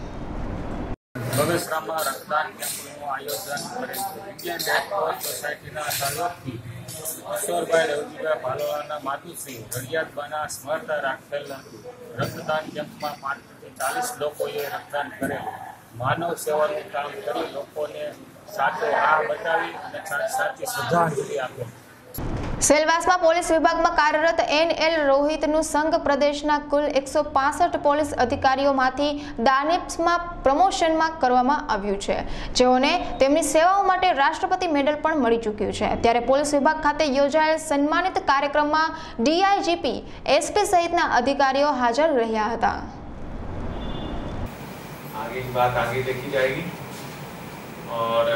બગસરામાં રક્તદાન કેમ્પનું આયોજન કરેલ છે. ઇન્ડિયન રેડ ક્રોસ સોસાયટીના સહયોગથી કિશોરભાઈ રવજીભાઈ ભાલોડાના માતુશ્રી રડિયાતબાના સ્મરતા રાખેલ રક્તદાન કેમ્પમાં પાંત્રીસથી ચાલીસ લોકોએ રક્તદાન કરેલ. માનવ સેવાનું કામ કરી લોકોને સાચો રાહ બતાવી અને સાચી શ્રદ્ધાંજલિ આપે. સેલવાસમાં પોલીસ વિભાગમાં કાર્યરત એન એલ રોહિતનું સંઘ પ્રદેશના કુલ એકસો પાસઠ પોલીસ અધિકારીઓમાંથી દાનિપ્સમાં પ્રમોશનમાં કરવામાં આવ્યું છે, જેઓને તેમની સેવાઓ માટે રાષ્ટ્રપતિ મેડલ પણ મળી ચૂક્યું છે। ત્યારે પોલીસ વિભાગ ખાતે યોજાયેલ સન્માનિત કાર્યક્રમમાં ડીઆઈજીપી, એસપી સહિતના અધિકારીઓ હાજર રહ્યા હતા। आगे की बात आगे देखी जाएगी और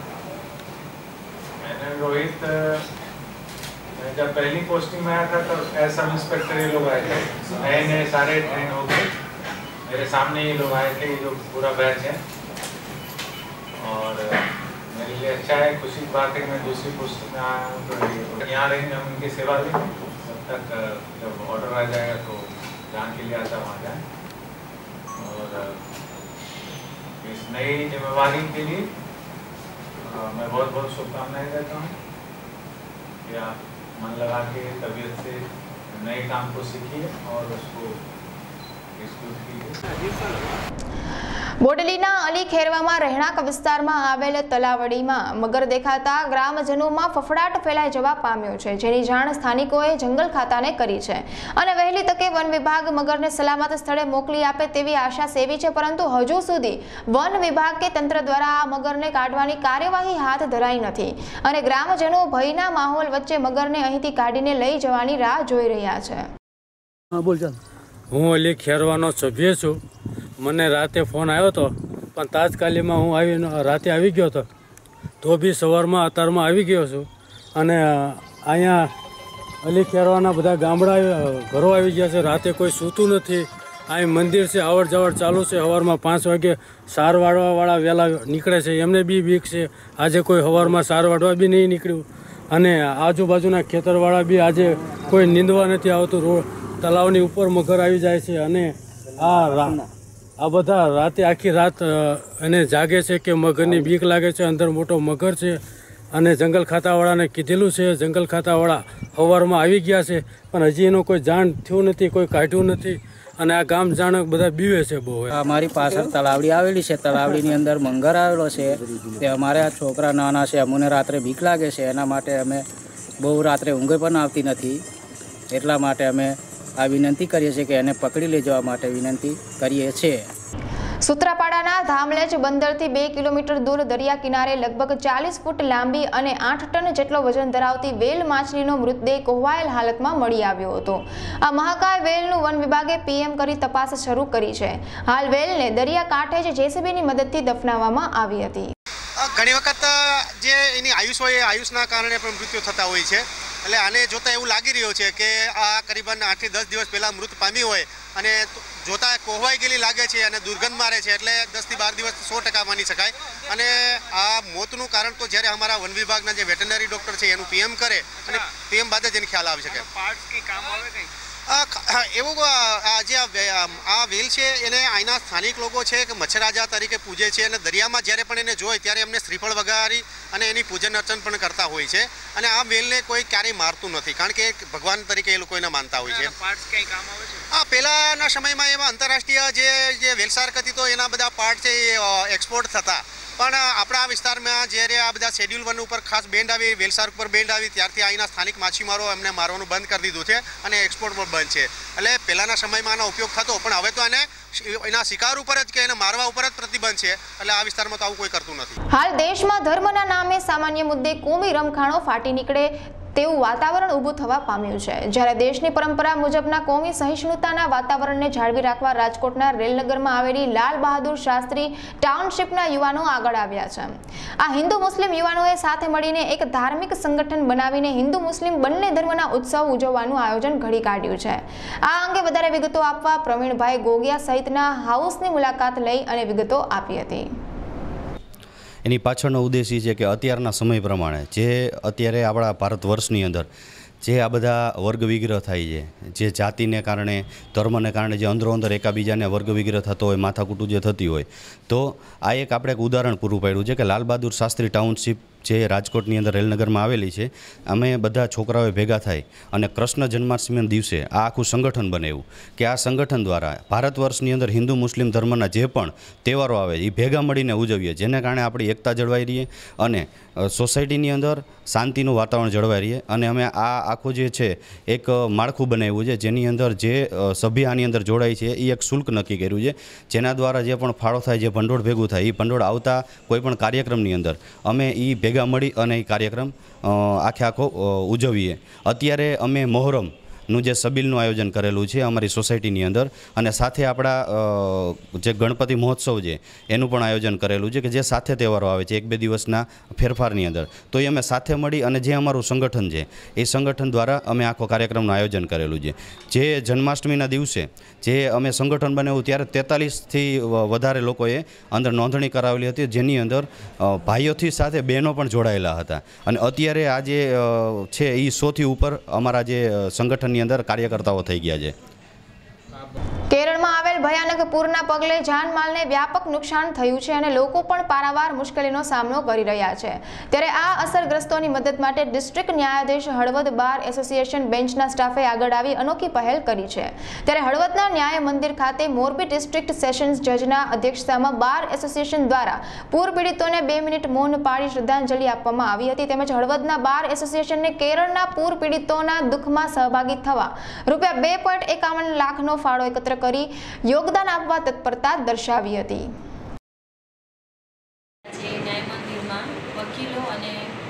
मैंने रोहित मैं जब पहली पोस्टिंग में आया था तो एज सब इंस्पेक्टर ये लोग आए थे, नए नए सारे ट्रेन हो गए, मेरे सामने ये लोग आए थे, ये जो पूरा बैच है। और मेरे लिए अच्छा है, खुशी की बात है कि मैं दूसरी पोस्टिंग में आया हूँ, तो यहाँ रहेंगे, हम उनकी सेवा देंगे जब तक जब ऑर्डर आ जाएगा तो जान के लिए आता वहाँ जाए। और इस नई जिम्मेवारी के लिए मैं बहुत बहुत शुभकामनाएं देता हूँ कि आप मन लगा के तबीयत से नए काम को सीखिए और उसको एग्जीक्यूट कीजिए। બોડેલીના અલી ખેરવામાં રહેણાંક વિસ્તારમાં આવેલ તલાવડીમાં મગર દેખાતા ગ્રામજનોમાં ફફડાટ ફેલાઈ જવા પામ્યો છે, જેની જાણ સ્થાનિકોએ જંગલ ખાતાને કરી છે અને વહેલી તકે વન વિભાગ મગરને સલામત સ્થળે મોકલી આપે તેવી આશા સેવી છે, પરંતુ હજુ સુધી વન વિભાગ કે તંત્ર દ્વારા આ મગરને કાઢવાની કાર્યવાહી હાથ ધરાઈ નથી અને ગ્રામજનો ભયના માહોલ વચ્ચે મગરને અહીંથી કાઢીને લઈ જવાની રાહ જોઈ રહ્યા છે। હું અલી ખેરવાનો સભ્ય છું। મને રાતે ફોન આવ્યો હતો, પણ તાત્કાલિકમાં હું આવી રાતે આવી ગયો હતો, તો બી સવારમાં અત્યારમાં આવી ગયો છું અને અહીંયા અલી ખેરવાના બધા ગામડા ઘરો આવી ગયા છે। રાતે કોઈ સૂતું નથી, અહીં મંદિર છે, આવડ જાવડ ચાલુ છે। સવારમાં પાંચ વાગે સાર વાળવાવાળા વહેલા નીકળે છે, એમને બી બીક છે। આજે કોઈ સવારમાં સાર વાળવા બી નહીં નીકળ્યું અને આજુબાજુના ખેતરવાળા બી આજે કોઈ નીંદવા નથી આવતું। રોડ તલાવની ઉપર મગર આવી જાય છે અને આ આ બધા રાતે આખી રાત એને જાગે છે કે મગરની બીક લાગે છે, અંદર મોટો મગર છે અને જંગલ ખાતાવાળાને કીધેલું છે, જંગલ ખાતાવાળા સવારમાં આવી ગયા છે, પણ હજી એનું કોઈ જાણ થયું નથી, કોઈ કાઢ્યું નથી અને આ ગામ જાણ બધા બીવે છે બહુ। અમારી પાછળ તલાવડી આવેલી છે, તલાવડીની અંદર મંગર આવેલો છે, તે અમારે આ છોકરા નાના છે, અમને રાત્રે બીક લાગે છે, એના માટે અમે બહુ રાત્રે ઊંઘ પણ આવતી નથી, એટલા માટે અમે આ વિનંતી કરીએ છીએ કે એને પકડી લઈ જવા માટે વિનંતી કરીએ છીએ। સૂત્રાપાડાના ધામલેજ બંદરથી બે કિલોમીટર દૂર દરિયા કિનારે લગભગ ચાલીસ ફૂટ લાંબી અને આઠ ટન જેટલો વજન ધરાવતી વેલ માછલીનો મૃતદેહ કોહવાયેલ હાલતમાં મળી આવ્યો હતો। આ મહાકાય વેલનું વન વિભાગે પીએમ કરી તપાસ શરૂ કરી છે। હાલ વેલને દરિયા કાંઠે જ જેસીબીની મદદથી દફનાવવામાં આવી હતી। ઘણી વખત જે એની આયુષ હોય એ આયુષના કારણે પણ મૃત્યુ થતા હોય છે, એટલે આને જોતા એવું લાગી રહ્યું છે કે આ કરીબન આઠથી દસ દિવસ પહેલાં મૃત પામી હોય અને જોતા કોહવાઈ ગયેલી લાગે છે અને દુર્ગંધ મારે છે, એટલે દસથી બાર દિવસ સો ટકા માની શકાય। અને આ મોતનું કારણ તો જ્યારે અમારા વન વિભાગના જે વેટરનરી ડૉક્ટર છે એનું પીએમ કરે અને પીએમ બાદ જ એને ખ્યાલ આવી શકે। એવું જે આ વેલ છે એને અહીંના સ્થાનિક લોકો છે કે મચ્છરાજા તરીકે પૂજે છે અને દરિયામાં જ્યારે પણ એને જોઈ ત્યારે એમને શ્રીફળ વગાડી અને એની પૂજન અર્ચન પણ કરતા હોય છે અને આ વેલને કોઈ ક્યારેય મારતું નથી, કારણ કે ભગવાન તરીકે એ લોકો એને માનતા હોય છે। હા, પહેલાંના સમયમાં એમાં આંતરરાષ્ટ્રીય જે જે વેલસાર્ક હતી તો એના બધા પાર્ટ છે એ એક્સપોર્ટ થતા, પણ આપણા વિસ્તારમાં જ્યારે આ બધા શેડ્યુલ વન ઉપર ખાસ બેન્ડ આવી, વેલસાર્ક ઉપર બેન્ડ આવી, ત્યારથી અહીંના સ્થાનિક માછીમારો એમને મારવાનું બંધ કરી દીધું છે અને એક્સપોર્ટ પણ બંધ છે। એટલે પહેલાંના સમયમાં આનો ઉપયોગ થતો, પણ હવે તો એને એના શિકાર ઉપર જ કે એને મારવા ઉપર જ પ્રતિબંધ છે, એટલે આ વિસ્તારમાં તો આવું કોઈ કરતું નથી। હાલ દેશમાં ધર્મના નામે સામાન્ય મુદ્દે કોમી રમખાણો ફાટી નીકળે તેવું વાતાવરણ ઊભું થવા પામ્યું છે, જ્યારે દેશની પરંપરા મુજબના કોમી સહિષ્ણુતાના વાતાવરણને જાળવી રાખવા રાજકોટના રેલનગરમાં આવેલી લાલ બહાદુર શાસ્ત્રી ટાઉનશીપના યુવાનો આગળ આવ્યા છે। આ હિન્દુ મુસ્લિમ યુવાનોએ સાથે મળીને એક ધાર્મિક સંગઠન બનાવીને હિન્દુ મુસ્લિમ બંને ધર્મના ઉત્સવ ઉજવવાનું આયોજન ઘડી કાઢ્યું છે। આ અંગે વધારે વિગતો આપવા પ્રવીણભાઈ ગોગિયા સહિતના હાઉસની મુલાકાત લઈ અને વિગતો આપી હતી। એની પાછળનો ઉદ્દેશ એ છે કે અત્યારના સમય પ્રમાણે જે અત્યારે આપણા ભારત વર્ષની અંદર જે આ બધા વર્ગ વિગ્રહ થાય છે, જે જાતિને કારણે, ધર્મને કારણે જે અંદરો અંદર એકાબીજાને વર્ગ વિગ્રહ થતો હોય, માથાકૂટું જે થતી હોય, તો આ એક આપણે એક ઉદાહરણ પૂરું પાડ્યું છે કે લાલ બહાદુર શાસ્ત્રી ટાઉનશીપ જે રાજકોટની અંદર રેલનગરમાં આવેલી છે, અમે બધા છોકરાઓએ ભેગા થાય અને કૃષ્ણ જન્માષ્ટમીના દિવસે આ આખું સંગઠન બનાવ્યું કે આ સંગઠન દ્વારા ભારત વર્ષની અંદર હિન્દુ મુસ્લિમ ધર્મના જે પણ તહેવારો આવે એ ભેગા મળીને ઉજવીએ, જેને કારણે આપણી એકતા જળવાઈ રહીએ અને સોસાયટીની અંદર શાંતિનું વાતાવરણ જળવાઈ રહીએ. અને અમે આ આખું જે છે એક માળખું બનાવ્યું છે, જેની અંદર જે સભ્ય આની અંદર જોડાય છે એ એક શુલ્ક નક્કી કર્યું છે, જેના દ્વારા જે પણ ફાળો થાય, જે ભંડોળ ભેગું થાય, એ ભંડોળ આવતા કોઈ પણ કાર્યક્રમની અંદર અમે એ ભેગા મળી અને એ કાર્યક્રમ આખે આખો ઉજવીએ. અત્યારે અમે મોહરમ નું જે સબીલનું આયોજન કરેલું છે અમારી સોસાયટીની અંદર, અને સાથે આપણા જે ગણપતિ મહોત્સવ છે એનું પણ આયોજન કરેલું છે કે જે સાથે તહેવારો આવે છે એક બે દિવસના ફેરફારની અંદર. તો એ અમે સાથે મળી અને જે અમારું સંગઠન છે એ સંગઠન દ્વારા અમે આખો કાર્યક્રમનું આયોજન કરેલું છે. જે જન્માષ્ટમીના દિવસે જે અમે સંગઠન બનાવ્યું ત્યારે તેતાલીસથી વધારે લોકોએ અંદર નોંધણી કરાવેલી હતી, જેની અંદર ભાઈઓથી સાથે બહેનો પણ જોડાયેલા હતા. અને અત્યારે આ જે છે એ સોથી ઉપર અમારા જે સંગઠન અંદર કાર્યકર્તાઓ થઈ ગયા છે. કેરળમાં આવેલ ભયાનક પૂરના પગલે જાનમાલને વ્યાપક નુકસાન થયું છે અને લોકો પણ પારાવાર મુશ્કેલીનો સામનો કરી રહ્યા છે. ત્યારે આ અસરગ્રસ્તોની મદદ માટે ડિસ્ટ્રિક્ટ ન્યાયાધીશ હળવદ બાર એસોસિએશન બેન્ચના સ્ટાફે આગળ આવી અનોખી પહેલ કરી છે. ત્યારે હળવદના ન્યાય મંદિર ખાતે મોરબી ડિસ્ટ્રિક્ટ સેશન્સ જજના અધ્યક્ષતામાં બાર એસોસિએશન દ્વારા પૂર પીડિતોને બે મિનિટ મૌન પાળી શ્રદ્ધાંજલિ આપવામાં આવી હતી. તેમજ હળવદના બાર એસોસિએશનને કેરળના પૂર પીડિતોના દુઃખમાં સહભાગી થવા રૂપિયા બે પોઈન્ટ એકાવન લાખનો ફાળો એકત્ર કરી યોગદાન આપવા તત્પરતા દર્શાવી હતી. ન્યાય મંદિરમાં વકીલો અને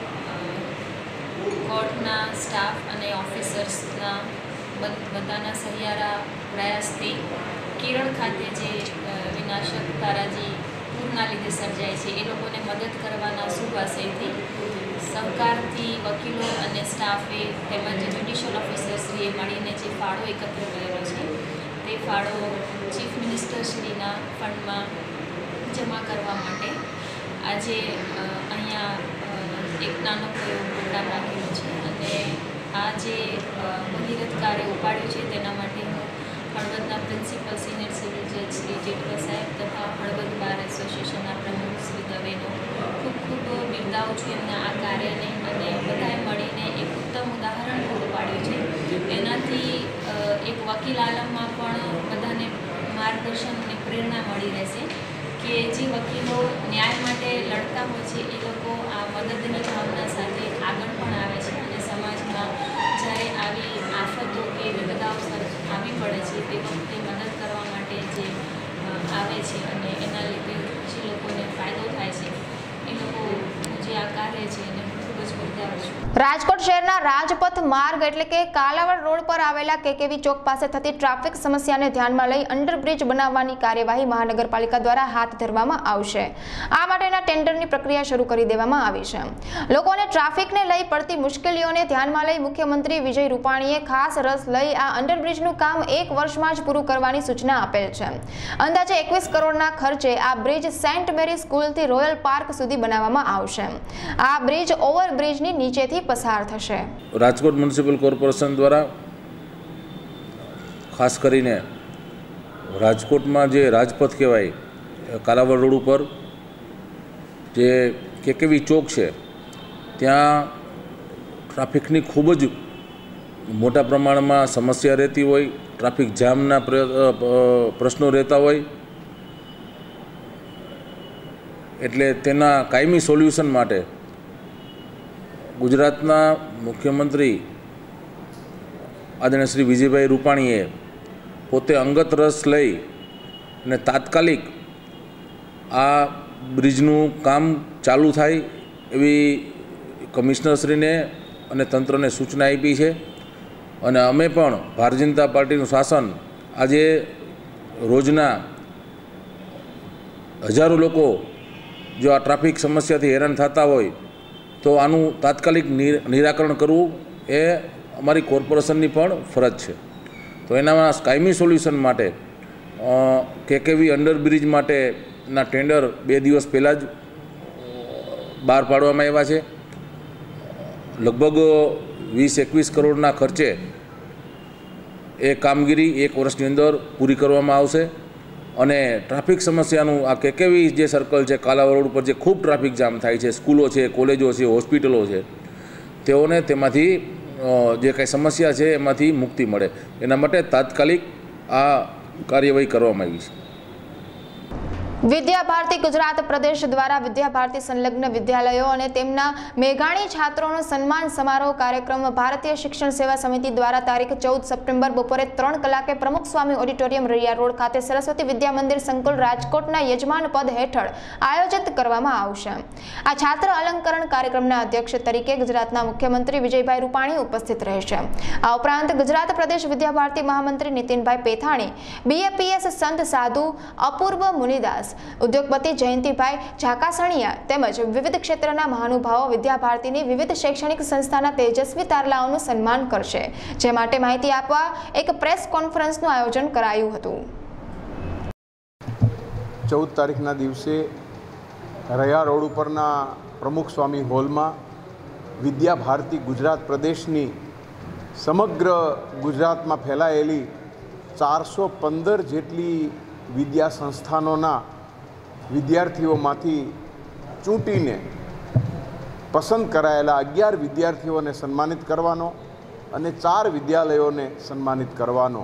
કોર્ટના સ્ટાફ અને ઓફિસર્સના બધાના સહિયારા પ્રયાસથી કેરળ ખાતે જે વિનાશક તારાજી પૂરના લીધે સર્જાય છે એ લોકોને મદદ કરવાના શુભ આશયથી સહકારથી વકીલો અને સ્ટાફે તેમજ જ્યુડિશિયલ ઓફિસરશ્રીએ મળીને જે ફાળો એકત્ર કરેલો છે તે ફાળો ચીફ મિનિસ્ટરશ્રીના ફંડમાં જમા કરવા માટે આજે અહીંયા એક નાનો પ્રોગ્રામ રાખેલો છે. અને આ જે ભગીરથ કાર્ય ઉપાડ્યું છે તેના માટે હું હળવદના પ્રિન્સિપલ સિનિયર સિવિલ જજ શ્રી જેઠવા સાહેબ તથા હળવદ બાર એસોસિએશનના પ્રમુખ શ્રી દવેનો ખૂબ ખૂબ બિરદાવું છું એમના આ કાર્યને. અને બધાએ મળીને એક ઉત્તમ ઉદાહરણ પૂરું પાડ્યું છે. એનાથી એક વકીલ આલમમાં પણ બધાને માર્ગદર્શન અને પ્રેરણા મળી રહેશે કે જે વકીલો ન્યાય માટે લડતા હોય છે એ લોકો આ મદદની ભાવના સાથે આગળ પણ આવે છે અને સમાજમાં જ્યારે આવી આફતો કે વિપદાઓ આવી પડે છે તે વખતે મદદ કરવા માટે જે આવે છે અને એના લીધે જે લોકોને ફાયદો થાય છે એ લોકોનું જે આ કાર્ય છે એને ખૂબ જ બિરદાવું છું. રાજકોટ શહેરના રાજપથ માર્ગ એટલે કે કાલાવડ રોડ પર આવેલા કેકેવી ચોક પાસે થતી ટ્રાફિક સમસ્યાને ધ્યાનમાં લઈ અંડરબ્રિજ બનાવવાની કાર્યવાહી મહાનગરપાલિકા દ્વારા હાથ ધરવામાં આવશે. આ માટેના ટેન્ડરની પ્રક્રિયા શરૂ કરી દેવામાં આવી છે. લોકોને ટ્રાફિકને લઈ પડતી મુશ્કેલીઓને ધ્યાનમાં લઈ મુખ્યમંત્રી વિજય રૂપાણીએ ખાસ રસ લઈ આ અંડરબ્રિજનું કામ એક વર્ષમાં જ પૂરું કરવાની સૂચના આપેલ છે. અંદાજે એકવીસ કરોડના ખર્ચે આ બ્રિજ સેન્ટ મેરી સ્કૂલથી રોયલ પાર્ક સુધી બનાવવામાં આવશે. આ બ્રિજ ઓવરબ્રિજની નીચેથી પસાર થશે. રાજકોટ મ્યુનિસિપલ કોર્પોરેશન દ્વારા ખાસ કરીને રાજકોટમાં જે રાજપથ કહેવાય કાલાવડ રોડ ઉપર જે કેકેવી ચોક છે ત્યાં ટ્રાફિકની ખૂબ જ મોટા પ્રમાણમાં સમસ્યા રહેતી હોય, ટ્રાફિક જામના પ્રશ્નો રહેતા હોય, એટલે તેના કાયમી સોલ્યુશન માટે ગુજરાતના મુખ્યમંત્રી આદરણીય શ્રી વિજયભાઈ રૂપાણીએ પોતે અંગત રસ લઈ અને તાત્કાલિક આ બ્રિજનું કામ ચાલુ થાય એવી કમિશનરશ્રીને અને તંત્રને સૂચના આપી છે. અને અમે પણ ભારતીય જનતા પાર્ટીનું શાસન આજે રોજના હજારો લોકો જો આ ટ્રાફિક સમસ્યાથી હેરાન થતા હોય તો આનું તાત્કાલિક નિરાકરણ કરવું એ અમારી કોર્પોરેશનની પણ ફરજ છે. તો એનામાં કાયમી સોલ્યુશન માટે કેકેવી અંડરબ્રિજ માટેના ટેન્ડર બે દિવસ પહેલાં જ બહાર પાડવામાં આવ્યા છે. લગભગ વીસ એકવીસ કરોડના ખર્ચે એ કામગીરી એક વર્ષની અંદર પૂરી કરવામાં આવશે. અને ટ્રાફિક સમસ્યાનું આ કેકેવી જે સર્કલ છે, કાલાવા રોડ ઉપર જે ખૂબ ટ્રાફિક જામ થાય છે, સ્કૂલો છે, કોલેજો છે, હોસ્પિટલો છે, તેઓને તેમાંથી જે કંઈ સમસ્યા છે એમાંથી મુક્તિ મળે એના માટે તાત્કાલિક આ કાર્યવાહી કરવામાં આવી છે. વિદ્યા ભારતી ગુજરાત પ્રદેશ દ્વારા વિદ્યા ભારતી સંલગ્ન વિદ્યાલયો અને તેમના મેઘાણી છાત્રોનો સન્માન સમારોહ કાર્યક્રમ ભારતીય શિક્ષણ સેવા સમિતિ દ્વારા તારીખ ચૌદ સપ્ટેમ્બર બપોરે ત્રણ કલાકે પ્રમુખ સ્વામી ઓડિટોરિયમ રૈયા રોડ ખાતે સરસ્વતી વિદ્યા મંદિર સંકુલ રાજકોટના યજમાન પદ હેઠળ આયોજિત કરવામાં આવશે. આ છાત્ર અલંકરણ કાર્યક્રમના અધ્યક્ષ તરીકે ગુજરાતના મુખ્યમંત્રી વિજયભાઈ રૂપાણી ઉપસ્થિત રહેશે. આ ઉપરાંત ગુજરાત પ્રદેશ વિદ્યા ભારતી મહામંત્રી નીતિનભાઈ પેથાણી, બીએપીએસ સંત સાધુ અપૂર્વ મુનિદાસ, ઉદ્યોગપતિ જયંતિભાઈ ઝાકાસણિયા તેમજ વિવિધ ક્ષેત્રના મહાનુભાવો વિદ્યા ભારતીની વિવિધ શૈક્ષણિક સંસ્થાના તેજસ્વી તારલાઓનું સન્માન કરશે. જે માટે માહિતી આપવા એક પ્રેસ કોન્ફરન્સનું આયોજન કરાયું હતું. ચૌદ તારીખના દિવસે રૈયા રોડ ઉપરના પ્રમુખ સ્વામી હોલમાં વિદ્યા ભારતી ગુજરાત પ્રદેશની સમગ્ર ગુજરાતમાં ફેલાયેલી ચારસો પંદર જેટલી વિદ્યા સંસ્થાનોના વિદ્યાર્થીઓમાંથી ચૂંટીને પસંદ કરાયેલા અગિયાર વિદ્યાર્થીઓને સન્માનિત કરવાનો અને ચાર વિદ્યાલયોને સન્માનિત કરવાનો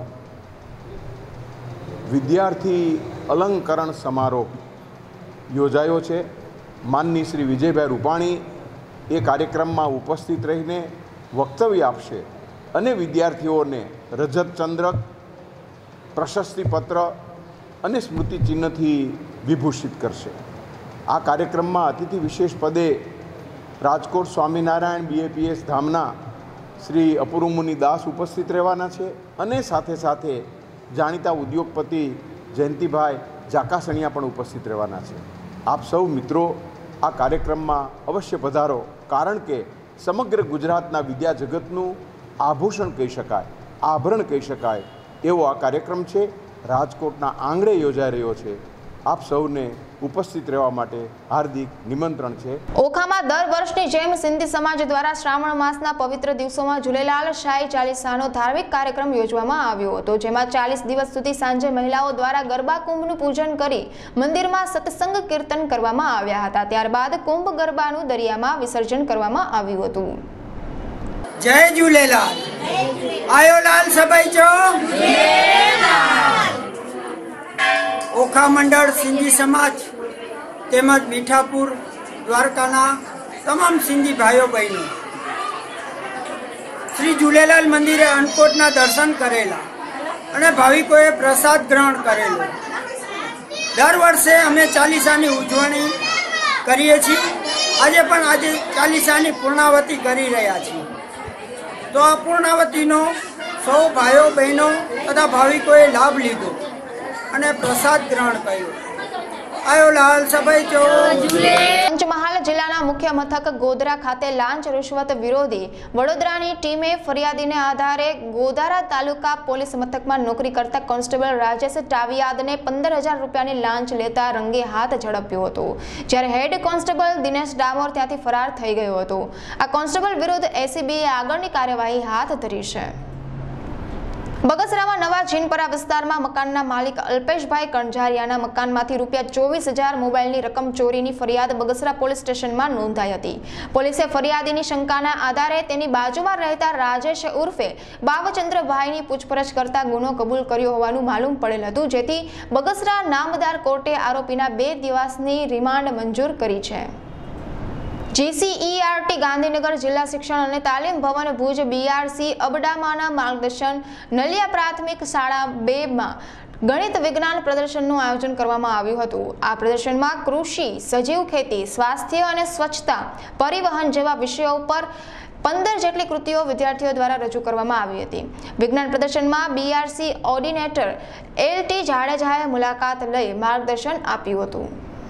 વિદ્યાર્થી અલંકરણ સમારોહ યોજાયો છે. માનનીય શ્રી વિજયભાઈ રૂપાણી એ કાર્યક્રમમાં ઉપસ્થિત રહીને વક્તવ્ય આપશે અને વિદ્યાર્થીઓને રજત ચંદ્રક, પ્રશસ્તિપત્ર અને સ્મૃતિચિહ્નથી વિભૂષિત કરશે. આ કાર્યક્રમમાં અતિથિ વિશેષ પદે રાજકોટ સ્વામિનારાયણ બીએપીએસ ધામના શ્રી અપૂર્વમુનિ દાસ ઉપસ્થિત રહેવાના છે અને સાથે સાથે જાણીતા ઉદ્યોગપતિ જયંતિભાઈ ઝાકાસણિયા પણ ઉપસ્થિત રહેવાના છે. આપ સૌ મિત્રો આ કાર્યક્રમમાં અવશ્ય પધારો, કારણ કે સમગ્ર ગુજરાતના વિદ્યા જગતનું આભૂષણ કહી શકાય, આભરણ કહી શકાય એવો આ કાર્યક્રમ છે. રાજકોટના આંગણે યોજાઈ રહ્યો છે. આપ સૌને ઉપસ્થિત રહેવા માટે હાર્દિક નિમંત્રણ છે. ઓખામાં દર વર્ષની જેમ સિંધી સમાજ દ્વારા શ્રાવણ માસના પવિત્ર દિવસોમાં ઝૂલેલાલ શાહી ચાલીસાનો ધાર્મિક કાર્યક્રમ યોજવામાં આવ્યો હતો, જેમાં ચાલીસ દિવસ સુધી સાંજે મહિલાઓ દ્વારા ગરબા કુંભનું પૂજન કરી મંદિરમાં સત્સંગ કીર્તન કરવામાં આવ્યા હતા. ત્યારબાદ કુંભ ગરબાનું દરિયામાં વિસર્જન કરવામાં આવ્યું હતું. જય ઝૂલેલાલ. આયો લાલ સભાઈ જો ઓખા મંડળ સિંધી સમાજ તેમજ મીઠાપુર દ્વારકાના તમામ સિંધી ભાઈઓ બહેનો શ્રી ઝૂલેલાલ મંદિરે અન્નકોટના દર્શન કરેલા અને ભાવિકોએ પ્રસાદ ગ્રહણ કરેલો. દર વર્ષે અમે ચાલીસાની ઉજવણી કરીએ છીએ. આજે પણ આજે ચાલીસાની પૂર્ણાવતી કરી રહ્યા છીએ. તો આ પૂર્ણાવતીનો સૌ ભાઈઓ બહેનો તથા ભાવિકોએ લાભ લીધો અને પ્રસાદ ગ્રહણ કર્યો. આયો લાલ સભાઈ ચો. પંચમહાલ જિલ્લાના મુખ્ય મથક ગોધરા ખાતે લાંચ રૂશ્વત વિરોધી વડોદરાની ટીમે ફરિયાદીને આધારે ગોધરા તાલુકા પોલીસ મથકમાં નોકરી કરતા કોન્સ્ટેબલ રાજેશ ટાવિયાદને પંદર હજાર રૂપિયાની લાંચ લેતા રંગે હાથ ઝડપ્યો હતો, જ્યારે હેડ કોન્સ્ટેબલ દિનેશ ડામોર ત્યાંથી ફરાર થઈ ગયો હતો. આ કોન્સ્ટેબલ વિરુદ્ધ એસીબીએ આગળની કાર્યવાહી હાથ ધરી છે. બગસરામાં નવા જીનપરા વિસ્તારમાં મકાનના માલિક અલ્પેશભાઈ કણઝારિયાના મકાનમાંથી રૂપિયા ચોવીસ હજાર મોબાઈલની રકમ ચોરીની ફરિયાદ બગસરા પોલીસ સ્ટેશનમાં નોંધાઈ હતી. પોલીસે ફરિયાદીની શંકાના આધારે તેની બાજુમાં રહેતા રાજેશ ઉર્ફે બાવચંદ્રભાઈની પૂછપરછ કરતા ગુનો કબૂલ કર્યો હોવાનું માલુમ પડેલ હતું, જેથી બગસરા નામદાર કોર્ટે આરોપીના બે દિવસની રિમાન્ડ મંજૂર કરી છે. જીસીઈઆરટી ગાંધીનગર જિલ્લા શિક્ષણ અને તાલીમ ભવન ભુજ બીઆરસી અબડામાના માર્ગદર્શન નલિયા પ્રાથમિક શાળા બે માં ગણિત વિજ્ઞાન પ્રદર્શનનું આયોજન કરવામાં આવ્યું હતું. આ પ્રદર્શનમાં કૃષિ, સજીવ ખેતી, સ્વાસ્થ્ય અને સ્વચ્છતા, પરિવહન જેવા વિષયો પર પંદર જેટલી કૃતિઓ વિદ્યાર્થીઓ દ્વારા રજૂ કરવામાં આવી હતી. વિજ્ઞાન પ્રદર્શનમાં બીઆરસી ઓર્ડિનેટર એલટી જાડેજાએ મુલાકાત લઈ માર્ગદર્શન આપ્યું હતું.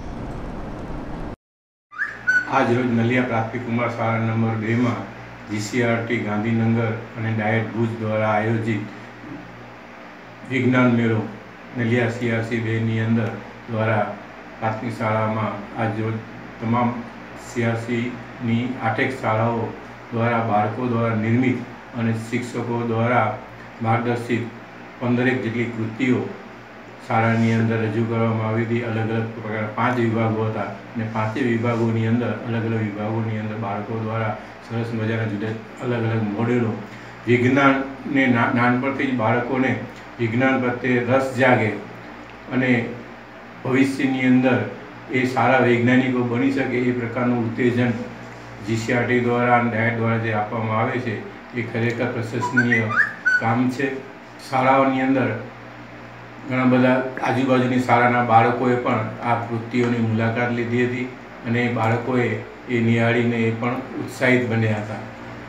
આજ રોજ નલિયા પ્રાથમિક ઉમર શાળા નંબર બેમાં જીસીઆરટી ગાંધીનગર અને ડાયટ ભુજ દ્વારા આયોજિત વિજ્ઞાન મેળો નલિયા સીઆરસી બેની અંદર દ્વારા પ્રાથમિક શાળામાં આજ રોજ તમામ સીઆરસીની આઠેક શાળાઓ દ્વારા બાળકો દ્વારા નિર્મિત અને શિક્ષકો દ્વારા માર્ગદર્શિત પંદરેક જેટલી કૃતિઓ શાળાની અંદર રજૂ કરવામાં આવી હતી. અલગ અલગ પ્રકાર પાંચ વિભાગો હતા અને પાંચેય વિભાગોની અંદર અલગ અલગ વિભાગોની અંદર બાળકો દ્વારા સરસ મજાના જુદા અલગ અલગ મોડેલો વિજ્ઞાનને નાનપણથી જ બાળકોને વિજ્ઞાન પ્રત્યે રસ જાગે અને ભવિષ્યની અંદર એ સારા વૈજ્ઞાનિકો બની શકે એ પ્રકારનું ઉત્તેજન જીસીઆરટી દ્વારા અને ડાયટ દ્વારા જે આપવામાં આવે છે એ ખરેખર પ્રશંસનીય કામ છે. શાળાઓની અંદર ઘણા બધા આજુબાજુની શાળાના બાળકોએ પણ આ કૃતિઓની મુલાકાત લીધી હતી અને એ બાળકોએ એ નિહાળીને એ પણ ઉત્સાહિત બન્યા હતા.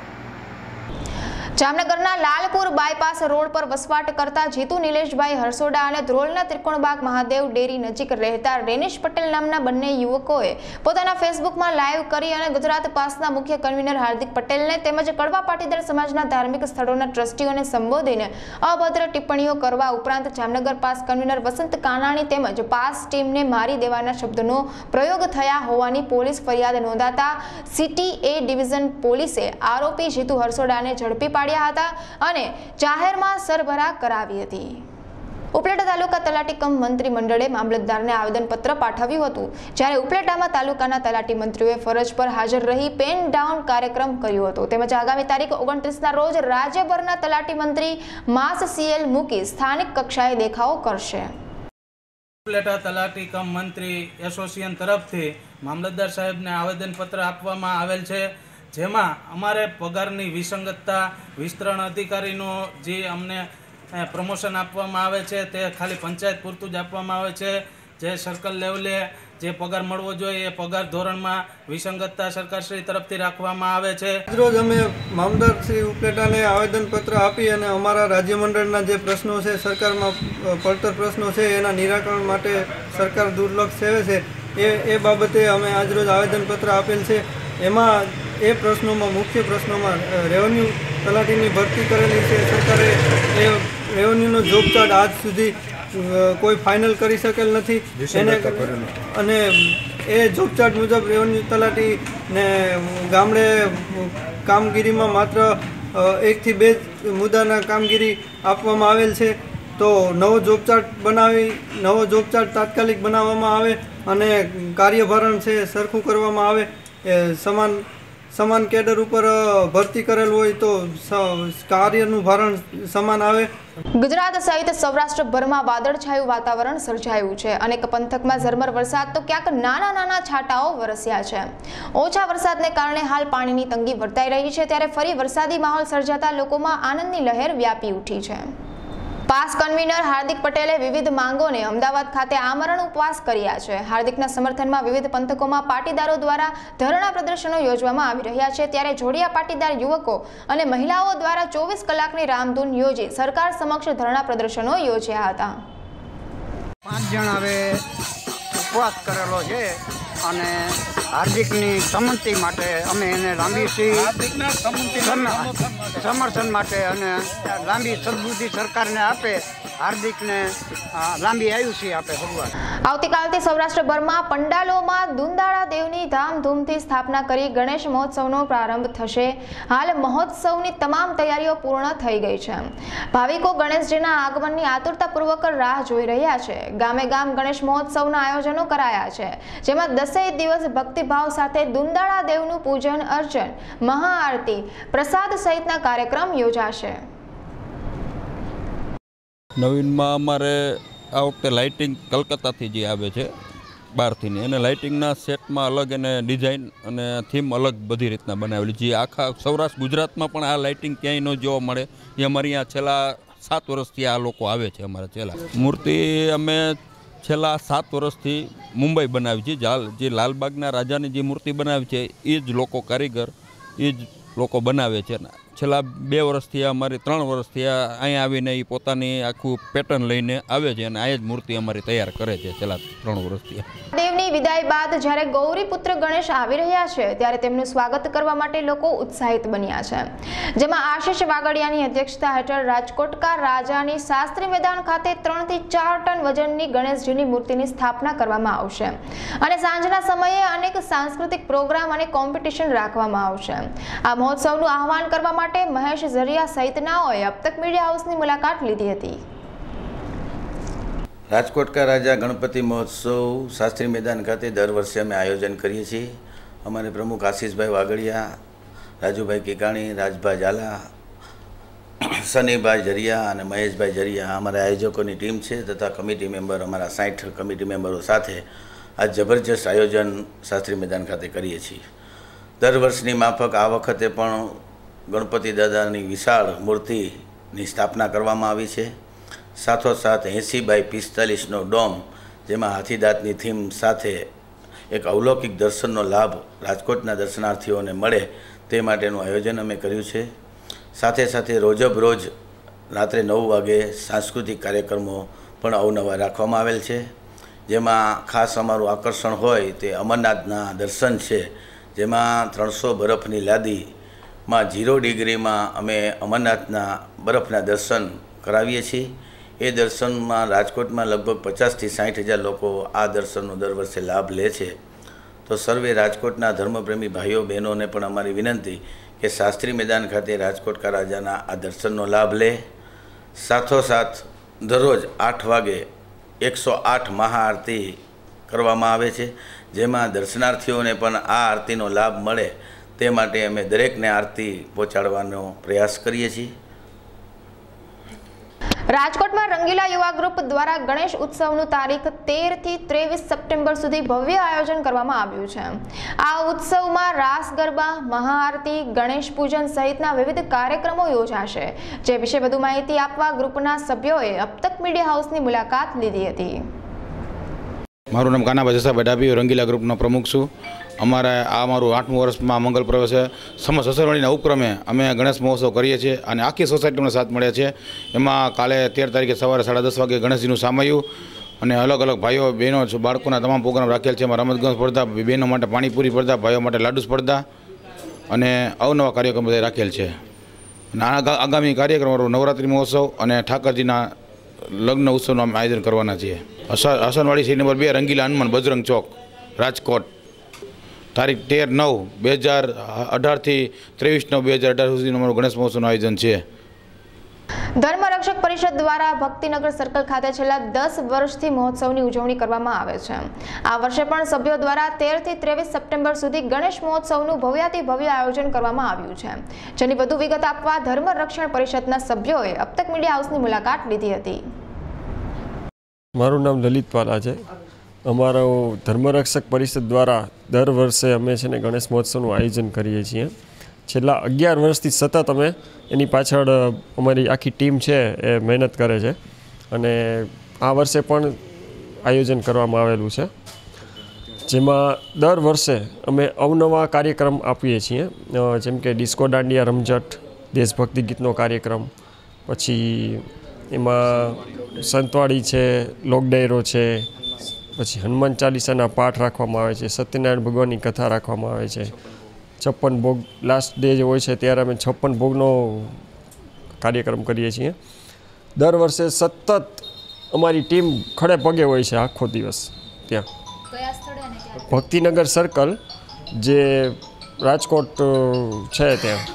જામનગરના લાલપુર બાયપાસ રોડ પર વસવાટ કરતા જીતુ નિલેશભાઈ હરસોડા અને ધ્રોલના ત્રિકોણબાગ મહાદેવ ડેરી નજીક રહેતા રેનિશ પટેલ નામના બંને યુવકોએ પોતાના ફેસબુકમાં લાઈવ કરી અને ગુજરાત પાસના મુખ્ય કન્વીનર હાર્દિક પટેલને તેમજ કડવા પાટીદાર સમાજના ધાર્મિક સ્થળોના ટ્રસ્ટીઓને સંબોધીને અભદ્ર ટિપ્પણીઓ કરવા ઉપરાંત જામનગર પાસ કન્વીનર વસંત કાનાણી તેમજ પાસ ટીમને મારી દેવાના શબ્દોનો પ્રયોગ થયા હોવાની પોલીસ ફરિયાદ નોંધાતા સિટી એ ડિવિઝન પોલીસે આરોપી જીતુ હરસોડાને ઝડપી હતા અને જાહેરમાં સરભરા કરાવી હતી. ઉપલેટા તાલુકા તલાટી કમ મંત્રી મંડળે મામલતદારને આવેદનપત્ર પાઠવ્યું હતું, જ્યારે ઉપલેટામાં તાલુકાના તલાટી મંત્રીઓએ ફરજ પર હાજર રહી પેન ડાઉન કાર્યક્રમ કર્યો હતો. તેમજ આગામી તારીખ ઓગણત્રીસના રોજ રાજ્યભરના તલાટી મંત્રી માસ સીએલ મૂકી સ્થાનિક કક્ષાએ દેખાવો કરશે. ઉપલેટા તલાટી કમ મંત્રી એસોસિએશન તરફથી મામલતદાર સાહેબને આવેદનપત્ર આપવામાં આવેલ છે, જેમાં અમારે પગારની વિસંગતતા, વિસ્તરણ અધિકારીનો જે અમને પ્રમોશન આપવામાં આવે છે તે ખાલી પંચાયત પૂરતું જ આપવામાં આવે છે. જે સર્કલ લેવલે જે પગાર મળવો જોઈએ એ પગાર ધોરણમાં વિસંગતતા સરકારશ્રી તરફથી રાખવામાં આવે છે. રોજ અમે મામલતદાર શ્રી ઉપલેટાને આવેદનપત્ર આપી અને અમારા રાજ્ય મંડળના જે પ્રશ્નો છે, સરકારમાં પડતર પ્રશ્નો છે, એના નિરાકરણ માટે સરકાર દુર્લક્ષ સેવે છે એ એ બાબતે અમે આજરોજ આવેદનપત્ર આપેલ છે. એમાં એ પ્રશ્નોમાં મુખ્ય પ્રશ્નોમાં રેવન્યુ તલાટીની ભરતી કરેલી છે. સરકારે એ રેવન્યુનો જોબ ચાર્ટ આજ સુધી કોઈ ફાઇનલ કરી શકેલ નથી એને અને એ જોબ ચાર્ટ મુજબ રેવન્યુ તલાટીને ગામડે કામગીરીમાં માત્ર એકથી બે મુદ્દાના કામગીરી આપવામાં આવેલ છે. તો નવો જોબ ચાર્ટ બનાવી નવો જોબ ચાર્ટ તાત્કાલિક બનાવવામાં આવે અને કાર્યભારણ છે સરખું કરવામાં આવે. સમાન સમાન કેડર ઉપર ભરતી કરેલ હોય તો કાર્યનું ભારણ સમાન આવે. ગુજરાત સહિત સૌરાષ્ટ્રભરમાં વાદળછાયું વાતાવરણ સર્જાયું છે. અનેક પંથકમાં ઝરમર વરસાદ તો ક્યાંક નાના નાના છાંટાઓ વરસ્યા છે. ઓછા વરસાદને કારણે હાલ પાણીની તંગી વર્તાઈ રહી છે, ત્યારે ફરી વરસાદી માહોલ સર્જાતા લોકોમાં આનંદની લહેર વ્યાપી ઉઠી છે. પાસ કન્વીનર હાર્દિક પટેલે વિવિધ માંગોને અમદાવાદ ખાતે આમરણ ઉપવાસ કર્યા છે. હાર્દિકના સમર્થનમાં વિવિધ પંથકોમાં પાટીદારો દ્વારા ધરણા પ્રદર્શનો યોજવામાં આવી રહ્યા છે, ત્યારે જોડિયા પાટીદાર યુવકો અને મહિલાઓ દ્વારા ચોવીસ કલાકની રામધૂન યોજી સરકાર સમક્ષ ધરણા પ્રદર્શનો યોજ્યા હતા. પાંચ જણ હવે ઉપવાસ કરેલો છે અને હાર્દિકની સંમતિ માટે અમે એને લાંબી સમર્થન માટે અને લાંબી સદબુદ્ધિ સરકારને આપે, હાર્દિકને લાંબી આયુષ્ય આપે ભગવાન. આવતીકાલથી સૌરાષ્ટ્રભરમાં પંડાલોમાં દુંદાળા દેવની ધામધૂમથી સ્થાપના કરી ગણેશ મહોત્સવનો પ્રારંભ થશે. હાલ મહોત્સવની તમામ તૈયારીઓ પૂર્ણ થઈ ગઈ છે. ભાવિકો ગણેશજીના આગમનની આતુરતાપૂર્વક રાહ જોઈ રહ્યા છે. ગામે ગામ ગણેશ મહોત્સવના આયોજનો કરાયા છે, જેમાં દસેય દિવસ ભક્તિભાવ સાથે દુંદાળા દેવનું પૂજન અર્ચન, મહાઆરતી, પ્રસાદ સહિતના કાર્યક્રમ યોજાશે. નવીનમાં અમારે આ વખતે લાઇટિંગ કલકત્તાથી જે આવે છે બહારથી, એને લાઇટિંગના સેટમાં અલગ એને ડિઝાઇન અને થીમ અલગ બધી રીતના બનાવેલી છે. આખા સૌરાષ્ટ્ર ગુજરાતમાં પણ આ લાઇટિંગ ક્યાંય ન જોવા મળે. એ અમારી અહીંયા છેલ્લા સાત વર્ષથી આ લોકો આવે છે. અમારા છેલ્લા મૂર્તિ અમે છેલ્લા સાત વર્ષથી મુંબઈ બનાવી છે. જાલ જે લાલબાગના રાજાની જે મૂર્તિ બનાવી છે એ જ લોકો કારીગર એ જ લોકો બનાવે છે. છેલ્લા બે વર્ષથી અમારી ત્રણ વર્ષથી અહીંયા આવીને એ પોતાની આખું પેટર્ન લઈને આવે છે અને આ જ મૂર્તિ અમારી તૈયાર કરે છે છેલ્લા ત્રણ વર્ષથી. દેવની વિદાય બાદ જ્યારે ગૌરીપુત્ર ગણેશ આવી રહ્યા છે, ત્યારે તેમનું સ્વાગત કરવા માટે લોકો ઉત્સાહિત બન્યા છે. જેમાં આશીષ વાગડિયાની અધ્યક્ષતા હેઠળ રાજકોટકા રાજાની શાસ્ત્રી મેદાન ખાતે ત્રણ થી ચાર ટન વજનની ગણેશજીની મૂર્તિની સ્થાપના કરવામાં આવશે અને સાંજના સમયે અનેક સાંસ્કૃતિક પ્રોગ્રામ અને કોમ્પિટિશન રાખવામાં આવશે. આ મહોત્સવનું આહવાન કરવા માટે મહેશ ઝરિયા સહિતનાઓએ અબતક મીડિયા હાઉસની મુલાકાત લીધી હતી. રાજકોટ કા રાજા ગણપતિ મહોત્સવ શાસ્ત્રી મેદાન ખાતે દર વર્ષે અમે આયોજન કરીએ છીએ. અમારે પ્રમુખ આશીષભાઈ વાગડિયા, રાજુભાઈ કેકાણી, રાજભાઈ ઝાલા, સનીભાઈ જરિયા અને મહેશભાઈ જરિયા અમારા આયોજકોની ટીમ છે તથા કમિટી મેમ્બર અમારા સાઠ કમિટી મેમ્બરો સાથે આ જબરજસ્ત આયોજન શાસ્ત્રી મેદાન ખાતે કરીએ છીએ. દર વર્ષની માફક આ વખતે પણ ગણપતિ દાદાની વિશાળ મૂર્તિની સ્થાપના કરવામાં આવી છે. સાથોસાથ એંસી બાય પિસ્તાલીસનો ડોમ જેમાં હાથીદાંતની થીમ સાથે એક અવલૌકિક દર્શનનો લાભ રાજકોટના દર્શનાર્થીઓને મળે તે માટેનું આયોજન અમે કર્યું છે. સાથે સાથે રોજબ રોજ રાત્રે નવ વાગે સાંસ્કૃતિક કાર્યક્રમો પણ અવનવા રાખવામાં આવેલ છે. જેમાં ખાસ અમારું આકર્ષણ હોય તે અમરનાથના દર્શન છે, જેમાં ત્રણસો બરફની લાદીમાં ઝીરો ડિગ્રીમાં અમે અમરનાથના બરફના દર્શન કરાવીએ છીએ. એ દર્શનમાં રાજકોટમાં લગભગ પચાસથી સાઠ હજાર લોકો આ દર્શનનો દર વર્ષે લાભ લે છે. તો સર્વે રાજકોટના ધર્મપ્રેમી ભાઈઓ બહેનોને પણ અમારી વિનંતી કે શાસ્ત્રી મેદાન ખાતે રાજકોટ કા રાજાના આ દર્શનનો લાભ લે. સાથોસાથ દરરોજ આઠ વાગે એકસો આઠ મહાઆરતી કરવામાં આવે છે, જેમાં દર્શનાર્થીઓને પણ આ આરતીનો લાભ મળે તે માટે અમે દરેકને આરતી પહોંચાડવાનો પ્રયાસ કરીએ છીએ. રાજકોટમાં રંગીલા યુવા ગ્રુપ દ્વારા ગણેશ ઉત્સવનું તારીખ તેર થી ત્રેવીસ સપ્ટેમ્બર સુધી ભવ્ય આયોજન કરવામાં આવ્યું છે. આ ઉત્સવમાં રાસ ગરબા, મહાઆરતી, ગણેશ પૂજન સહિતના વિવિધ કાર્યક્રમો યોજાશે. જે વિશે વધુ માહિતી આપવા ગ્રુપના સભ્યોએ અબતક મીડિયા હાઉસની મુલાકાત લીધી હતી. મારું નામ કાનાભાઈ જસાભાઈ ડાભી, રંગીલા ગ્રુપનો પ્રમુખ છું. અમારે આ અમારું આઠમું વર્ષમાં મંગલ પ્રવેશ સમસ્ત સસરવાણીના ઉપક્રમે અમે ગણેશ મહોત્સવ કરીએ છીએ અને આખી સોસાયટીનો સાથ મળે છે. એમાં કાલે તેર તારીખે સવારે સાડા દસ વાગે ગણેશજીનું સામાયું અને અલગ અલગ ભાઈઓ બહેનો બાળકોના તમામ પ્રોગ્રામ રાખેલ છે. એમાં રમતગમત સ્પર્ધા, બહેનો માટે પાણીપુરી સ્પર્ધા, ભાઈઓ માટે લાડુ સ્પર્ધા અને અવનવા કાર્યક્રમ બધા રાખેલ છે. અને આગામી કાર્યક્રમો નવરાત્રિ મહોત્સવ અને ઠાકરજીના લગ્ન ઉત્સવનું આયોજન કરવાના છીએ. હસનવાડી સીટ નંબર બે, રંગીલા હનુમાન, બજરંગ ચોક, રાજકોટ. તારીખ તેર નવ બે હજાર અઢારથી ત્રેવીસ નવ બે હજાર અઢાર સુધીનું અમારું ગણેશ મહોત્સવનું આયોજન છે. ધર્મરક્ષક પરિષદ દ્વારા ભક્તિનગર સર્કલ ખાતે છેલ્લા દસ વર્ષથી મહોત્સવની ઉજવણી કરવામાં આવે છે. આ વર્ષે પણ સભ્યો દ્વારા તેર થી ત્રેવીસ સપ્ટેમ્બર સુધી ગણેશ મહોત્સવનું ભવ્યાતિ ભવ્ય આયોજન કરવામાં આવ્યું છે. જેની વધુ વિગત આપવા ધર્મરક્ષણ પરિષદના સભ્યોએ અબતક મીડિયા હાઉસની મુલાકાત લીધી હતી. મારું નામ લલિત પાલા છે. અમારો ધર્મરક્ષક પરિષદ દ્વારા દર વર્ષે અમે છે ને ગણેશ મહોત્સવનું આયોજન કરીએ છીએ. છેલ્લા અગિયાર વર્ષથી સતત અમે એની પાછળ અમારી આખી ટીમ છે એ મહેનત કરે છે અને આ વર્ષે પણ આયોજન કરવામાં આવેલું છે. જેમાં દર વર્ષે અમે અવનવા કાર્યક્રમ આપીએ છીએ, જેમ કે ડિસ્કો દાંડિયા રમઝટ, દેશભક્તિ ગીતનો કાર્યક્રમ, પછી એમાં સંતવાડી છે, લોકડાયરો છે, પછી હનુમાન ચાલીસાના પાઠ રાખવામાં આવે છે, સત્યનારાયણ ભગવાનની કથા રાખવામાં આવે છે, છપ્પન ભોગ લાસ્ટ ડે જે હોય છે ત્યારે અમે છપ્પન ભોગનો કાર્યક્રમ કરીએ છીએ. દર વર્ષે સતત અમારી ટીમ ખડે પગે હોય છે આખો દિવસ ત્યાં. ભક્તિનગર સર્કલ જે રાજકોટ છે ત્યાં.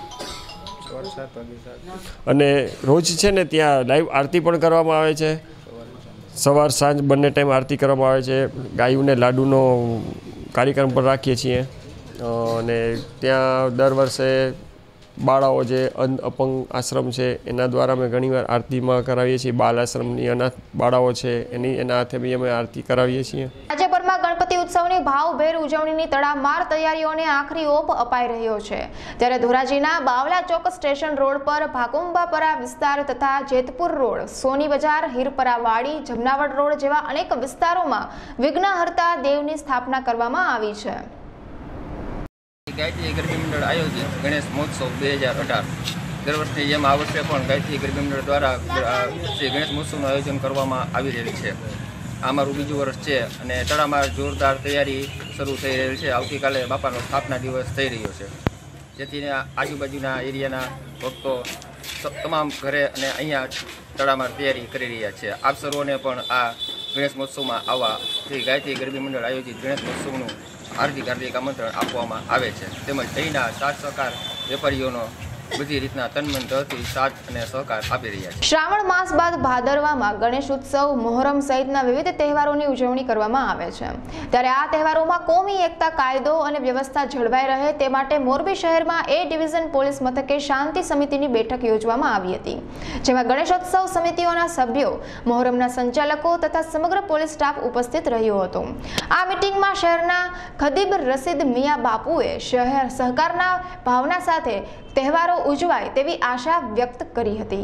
અને રોજ છે ને ત્યાં લાઈવ આરતી પણ કરવામાં આવે છે. સવાર સાંજ બંને ટાઈમ આરતી કરવામાં આવે છે. ગાયોને લાડુનો કાર્યક્રમ પણ રાખીએ છીએ અને ત્યાં દર વર્ષે બાળાઓ જે અંધ અપંગ આશ્રમ છે એના દ્વારા અમે ઘણીવાર આરતીમાં કરાવીએ છીએ. બાલ આશ્રમની અનાથ બાળાઓ છે એની એના હાથે બી અમે આરતી કરાવીએ છીએ. રાજ્યભરમાં ગણપતિ ઉત્સવની ભાવભેર ઉજવણીની તડામાર તૈયારીઓને આખરી ઓપ અપાઈ રહ્યો છે. ત્યારે ધોરાજીના બાવલા ચોક સ્ટેશન રોડ પર ભાકુંબાપરા વિસ્તાર તથા જેતપુર રોડ, સોની બજાર, હીરપરાવાડી, જમનાવડ રોડ જેવા અનેક વિસ્તારોમાં વિઘ્નહર્તા દેવની સ્થાપના કરવામાં આવી છે. ગાયત્રી ગરબી મંડળ આયોજિત ગણેશ મહોત્સવ બે હજાર અઢાર દર વર્ષની જેમ આ વર્ષે પણ ગાયત્રી ગરબી મંડળ દ્વારા શ્રી ગણેશ મહોત્સવનું આયોજન કરવામાં આવી રહેલ છે. આ અમારું બીજું વર્ષ છે અને તડામાર જોરદાર તૈયારી શરૂ થઈ રહેલ છે. આવતીકાલે બાપાનો સ્થાપના દિવસ થઈ રહ્યો છે, જેથી આજુબાજુના એરિયાના ભક્તો તમામ ઘરે અને અહીંયા તડામાર તૈયારી કરી રહ્યા છે. આપ સર્વોને પણ આ ગણેશ મહોત્સવમાં આવવા શ્રી ગાયત્રી ગરબી મંડળ આયોજિત ગણેશ મહોત્સવનું હાર્દિક હાર્દિક આમંત્રણ આપવામાં આવે છે. તેમજ અહીંના સાથ સહકાર વેપારીઓનો બધી રીતના તનમનથી સાથ અને સહકાર આપી રહ્યા છે. શ્રાવણ માસ બાદ ભાદરવામાં ગણેશ ઉત્સવ, મોહરમ સહિતના વિવિધ તહેવારોની ઉજવણી કરવામાં આવે છે. ત્યારે આ તહેવારોમાં કોમી એકતા, કાયદો અને વ્યવસ્થા જળવાઈ રહે તે માટે મોરબી શહેરમાં એ ડિવિઝન પોલીસ મથકે શાંતિ સમિતિની બેઠક યોજવામાં આવી હતી, જેમાં ગણેશોત્સવ સમિતિઓના સભ્યો, મોહરમના સંચાલકો તથા સમગ્ર પોલીસ સ્ટાફ ઉપસ્થિત રહ્યો હતો. આ મીટિંગમાં શહેરના ખદીબ રસીદ મિયા બાપુએ શહેર સહકારના ભાવના સાથે તહેવારો ઉજવાય તેવી આશા વ્યક્ત કરી હતી.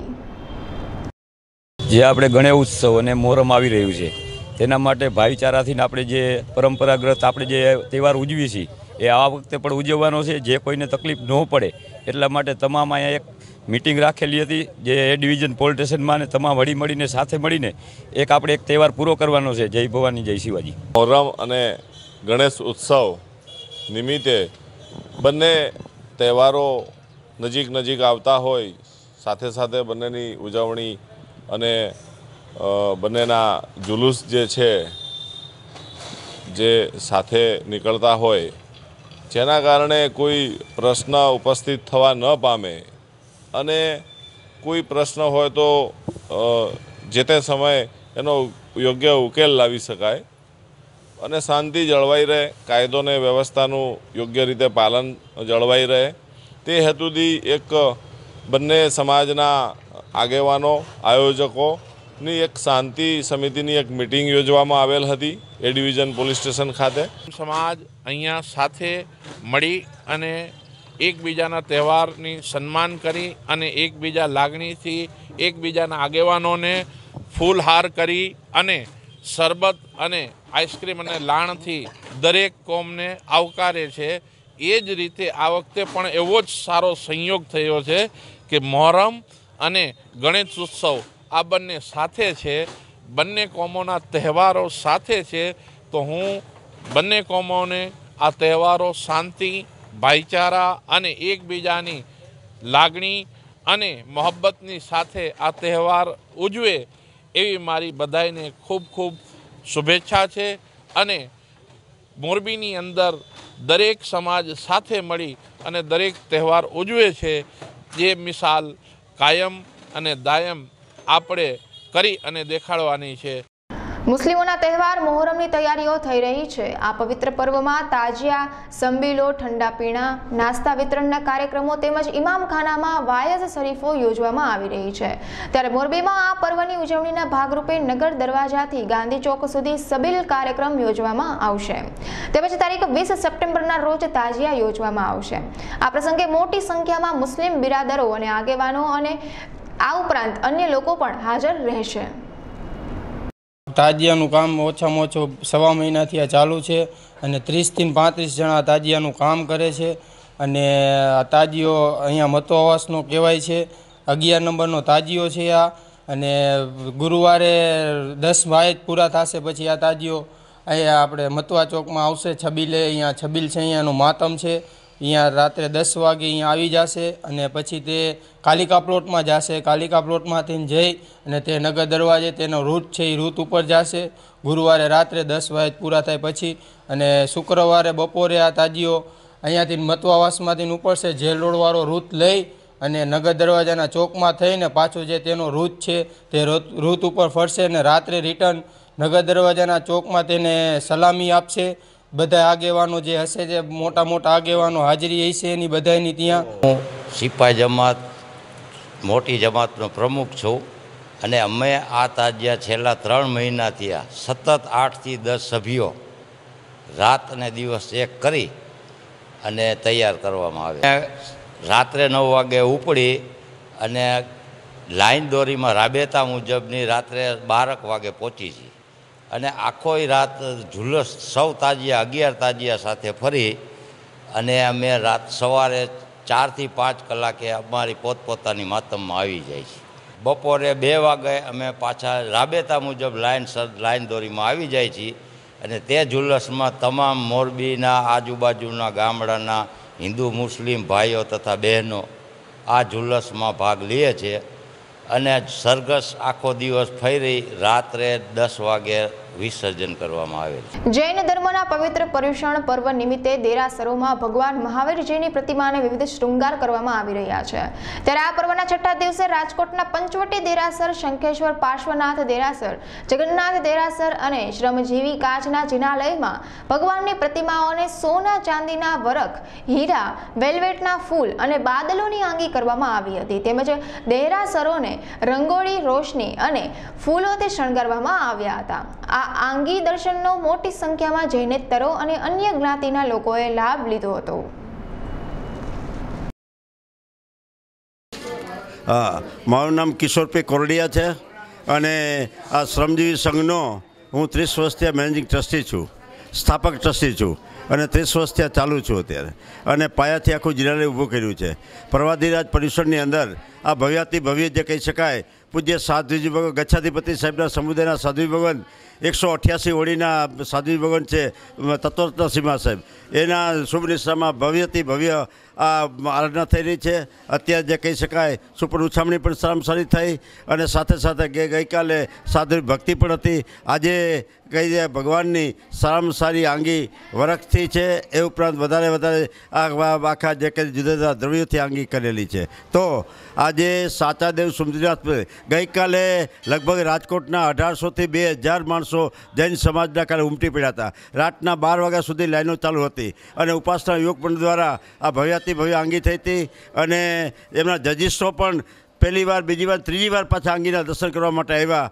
જે આપણે ગણેશ ઉત્સવ અને મોહરમ આવી રહ્યું છે તેના માટે ભાઈચારાથી આપણે જે પરંપરાગત આપણે જે તહેવાર ઉજવીએ છીએ એ આ વખતે પણ ઉજવવાનો છે. જે કોઈને તકલીફ ન પડે એટલા માટે તમામ અહીંયા એક મીટિંગ રાખેલી હતી, જે એ ડિવિઝન પોલીસ સ્ટેશનમાં અને તમામ વળી મળીને સાથે મળીને એક આપણે એક તહેવાર પૂરો કરવાનો છે. જય ભવાની, જય શિવાજી. મોહરમ અને ગણેશ ઉત્સવ નિમિત્તે બંને તહેવારો નજીક નજીક આવતા હોય, સાથે સાથે બંનેની ઉજવણી અને બંનેના જુલુસ જે છે જે સાથે નીકળતા હોય, જેના કારણે કોઈ પ્રશ્ન ઉપસ્થિત થવા ન પામે અને કોઈ પ્રશ્ન હોય તો જે તે સમયે એનો યોગ્ય ઉકેલ લાવી શકાય અને શાંતિ જળવાઈ રહે, કાયદો અને વ્યવસ્થાનું યોગ્ય રીતે પાલન જળવાઈ રહે, તે હેતુથી એક બંને સમાજના આગેવાનો, આયોજકોની એક શાંતિ સમિતિની એક મિટિંગ યોજવામાં આવેલ હતી એ ડિવિઝન પોલીસ સ્ટેશન ખાતે. સમાજ અહીંયા સાથે મળી અને એકબીજાના તહેવારની સન્માન કરી અને એકબીજા લાગણીથી એકબીજાના આગેવાનોને ફૂલહાર કરી અને શરબત અને આઈસ્ક્રીમ અને લાણથી દરેક કોમને આવકારે છે. એ જ રીતે આ વખતે પણ એવો જ સારો સંયોગ થયો છે કે મોહરમ અને ગણેશ ઉત્સવ આ બંને સાથે છે, બંને કોમોના તહેવારો સાથે છે. તો હું બંને કોમોને આ તહેવારો શાંતિ, ભાઈચારા અને એકબીજાની લાગણી અને મોહબ્બતની સાથે આ તહેવાર ઉજવે એવી મારી બધાઈને ખૂબ ખૂબ શુભેચ્છા છે. અને મોરબીની અંદર દરેક સમાજ સાથે મળી અને દરેક તહેવાર ઉજવે છે, જે મિસાલ કાયમ અને દાયમ આપણે કરી અને દેખાડવાની છે. મુસ્લિમોના તહેવાર મોહરમની તૈયારીઓ થઈ રહી છે. આ પવિત્ર પર્વમાં તાજિયા, સંબીલો, ઠંડા પીણા, નાસ્તા વિતરણના કાર્યક્રમો તેમજ ઇમામખાનામાં વાયઝ શરીફો યોજવામાં આવી રહી છે. ત્યારે મોરબીમાં આ પર્વની ઉજવણીના ભાગરૂપે નગર દરવાજાથી ગાંધી ચોક સુધી સબીલ કાર્યક્રમ યોજવામાં આવશે. તેમજ તારીખ વીસ સપ્ટેમ્બરના રોજ તાજિયા યોજવામાં આવશે. આ પ્રસંગે મોટી સંખ્યામાં મુસ્લિમ બિરાદરો અને આગેવાનો અને આ ઉપરાંત અન્ય લોકો પણ હાજર રહેશે. તાજિયાનું કામ ઓછામાં ઓછું સવા મહિનાથી આ ચાલુ છે અને ત્રીસથી પાંત્રીસ જણા તાજિયાનું કામ કરે છે. અને આ તાજિયો અહીંયા મતો આવાસનો કહેવાય છે. અગિયાર નંબરનો તાજિયો છે આ. અને ગુરુવારે દસ વાય પૂરા થશે પછી આ તાજિયો અહીંયા આપણે મતવા ચોકમાં આવશે. છબીલે અહીંયા છબીલ છે, અહીંયાનું માતમ છે. અહીંયા રાત્રે દસ વાગે અહીંયા આવી જશે અને પછી તે કાલિકા પ્લોટમાં જશે. કાલિકા પ્લોટમાંથી જઈ અને તે નગર દરવાજે તેનો રૂટ છે એ રૂટ ઉપર જશે. ગુરુવારે રાત્રે દસ વાગે પૂરા થાય પછી અને શુક્રવારે બપોરે આ તાજીઓ અહીંયાથી મતવાવાસમાંથી ઉપડશે. જેલ રોડવાળો રૂટ લઈ અને નગર દરવાજાના ચોકમાં થઈને પાછું જે તેનો રૂટ છે તે રૂટ ઉપર ફરશે અને રાત્રે રિટર્ન નગર દરવાજાના ચોકમાં તેને સલામી આપશે. બધા આગેવાનો જે હશે જે મોટા મોટા આગેવાનો હાજરી હશે એની બધાની ત્યાં. હું સિપાઈ જમાત મોટી જમાતનો પ્રમુખ છું અને અમે આ તાજિયા છેલ્લા ત્રણ મહિના થયા સતત આઠથી દસ સભ્યો રાત અને દિવસ એક કરી અને તૈયાર કરવામાં આવે. રાત્રે નવ વાગે ઉપડી અને લાઈન દોરીમાં રાબેતા મુજબની રાત્રે બારક વાગે પહોંચી છે અને આખોય રાત ઝુલસ સૌ તાજિયા અગિયાર તાજિયા સાથે ફરી અને અમે રાત સવારે ચારથી પાંચ કલાકે અમારી પોતપોતાની માતમમાં આવી જાય છે. બપોરે બે વાગે અમે પાછા રાબેતા મુજબ લાઈન લાઈન દોરીમાં આવી જાય છીએ અને તે ઝુલસમાં તમામ મોરબીના આજુબાજુના ગામડાના હિન્દુ મુસ્લિમ ભાઈઓ તથા બહેનો આ ઝુલસમાં ભાગ લે છે અને સરઘસ આખો દિવસ ફરી રાત્રે દસ વાગે વિસર્જન કરવામાં આવેલ છે. જૈન ધર્મના પવિત્ર પર્યુષણ પર્વ નિમિત્તે દેરાસરોમાં ભગવાન મહાવીરજીની પ્રતિમાને વિવિધ શૃંગાર કરવામાં આવી રહ્યા છે. ત્યારે આ પર્વના છઠ્ઠા દિવસે રાજકોટના પંચવટી દેરાસર, શંખેશ્વર પાર્શ્વનાથ દેરાસર, જગન્નાથ દેરાસર અને શ્રમજીવી કાચના જિનાલયમાં ભગવાનની પ્રતિમાઓને સોના ચાંદીના વરખ, હીરા, વેલ્વેટના ફૂલ અને બાદલોની આંગી કરવામાં આવી હતી. તેમજ દેરાસરોને રંગોળી, રોશની અને ફૂલોથી શણગારવામાં આવ્યા હતા. આ આંગી દર્શનનો મોટી સંખ્યામાં જૈનેતરો અને અન્ય જ્ઞાતિના લોકોએ લાભ લીધો હતો. હા, મારું નામ કિશોરપી કોરડિયા છે અને આ શ્રમજીવી સંઘનો હું ત્રીસ વર્ષથી મેનેજિંગ ટ્રસ્ટી છું, સ્થાપક ટ્રસ્ટી છું અને ત્રીસ વર્ષથી ચાલુ છું અત્યારે. અને પાયાથી આખું જિલ્લાને ઊભું કર્યું છે. પ્રવાદિરાજ પરિસરની અંદર આ ભવ્યાતિ ભવ્ય જે કહી શકાય પૂજ્ય સાધુજી ભગવાન ગચ્છાધિપતિ સાહેબના સમુદાયના સાધુજી ભગવાન એકસો અઠ્યાસી ઓળીના સાધુજી ભગવાન છે તત્વરત્ન સીમા સાહેબ, એના શુભ નિષ્ઠામાં ભવ્યથી ભવ્ય આ આરાધના થઈ રહી છે. અત્યારે જે કહી શકાય સુપર ઉછામણી પણ સારામાં સારી થઈ અને સાથે સાથે ગઈકાલે સાધુ ભક્તિ પણ હતી. આજે કહી દે ભગવાનની સારામાં સારી આંગી વરખથી છે. એ ઉપરાંત વધારે વધારે આ આખા જે કંઈ જુદા જુદા દ્રવ્યોથી આંગી કરેલી છે. તો આજે સાચા દેવ સુમદ્રીનાથ ગઈકાલે લગભગ રાજકોટના અઢારસોથી બે હજાર માણસો જૈન સમાજના કાલે ઉમટી પડ્યા હતા. રાતના બાર વાગ્યા સુધી લાઈનો ચાલુ હતી અને ઉપાસના યોગ પંડ દ્વારા આ ભવ્યાતિ ભવ્ય આંગી થઈ હતી અને એમના જજીસો પણ પહેલી વાર, બીજી વાર, ત્રીજી વાર પાછા આંગીના દર્શન કરવા માટે આવ્યા.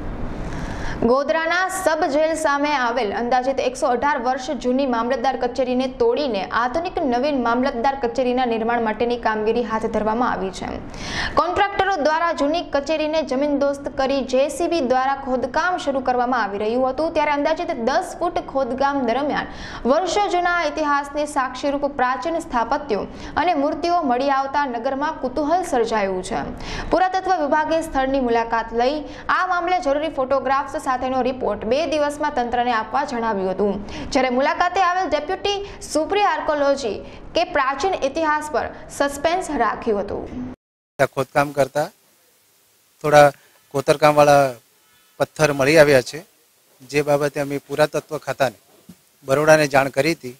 ગોધરાના સબ જેલ સામે આવેલ અંદાજિત એકસો અઢાર વર્ષ જૂની મામલતદાર કચેરીને તોડીને આધુનિક નવીન મામલતદાર કચેરીના નિર્માણ માટેની કામગીરી હાથ ધરવામાં આવી છે. કોન્ટ્રાક્ટરો દ્વારા જૂની કચેરીને જમીનદોસ્ત કરી જેસીબી દ્વારા ખોદકામ શરૂ કરવામાં આવી રહ્યું હતું. ત્યારે અંદાજિત દસ ફૂટ ખોદકામ દરમિયાન વર્ષો જૂના ઇતિહાસની સાક્ષીરૂપ પ્રાચીન સ્થાપત્યો અને મૂર્તિઓ મળી આવતા નગરમાં કુતૂહલ સર્જાયું છે. પુરાતત્વ વિભાગે સ્થળની મુલાકાત લઈ આ મામલે જરૂરી ફોટોગ્રાફ્સ સાથેનો રિપોર્ટ બે દિવસમાં તંત્રને આપવા જણાવ્યું હતું. જ્યારે મુલાકાતે આવેલ ડેપ્યુટી સુપ્રી આર્કોલોજી કે પ્રાચીન ઇતિહાસ પર સસ્પેન્સ રાખ્યું હતું. ખોદકામ કરતા થોડા કોતરકામ વાળા પથ્થર મળી આવ્યા છે, જે બાબતે અમે પુરાતત્વ ખાતાને બરોડાને જાણ કરી હતી.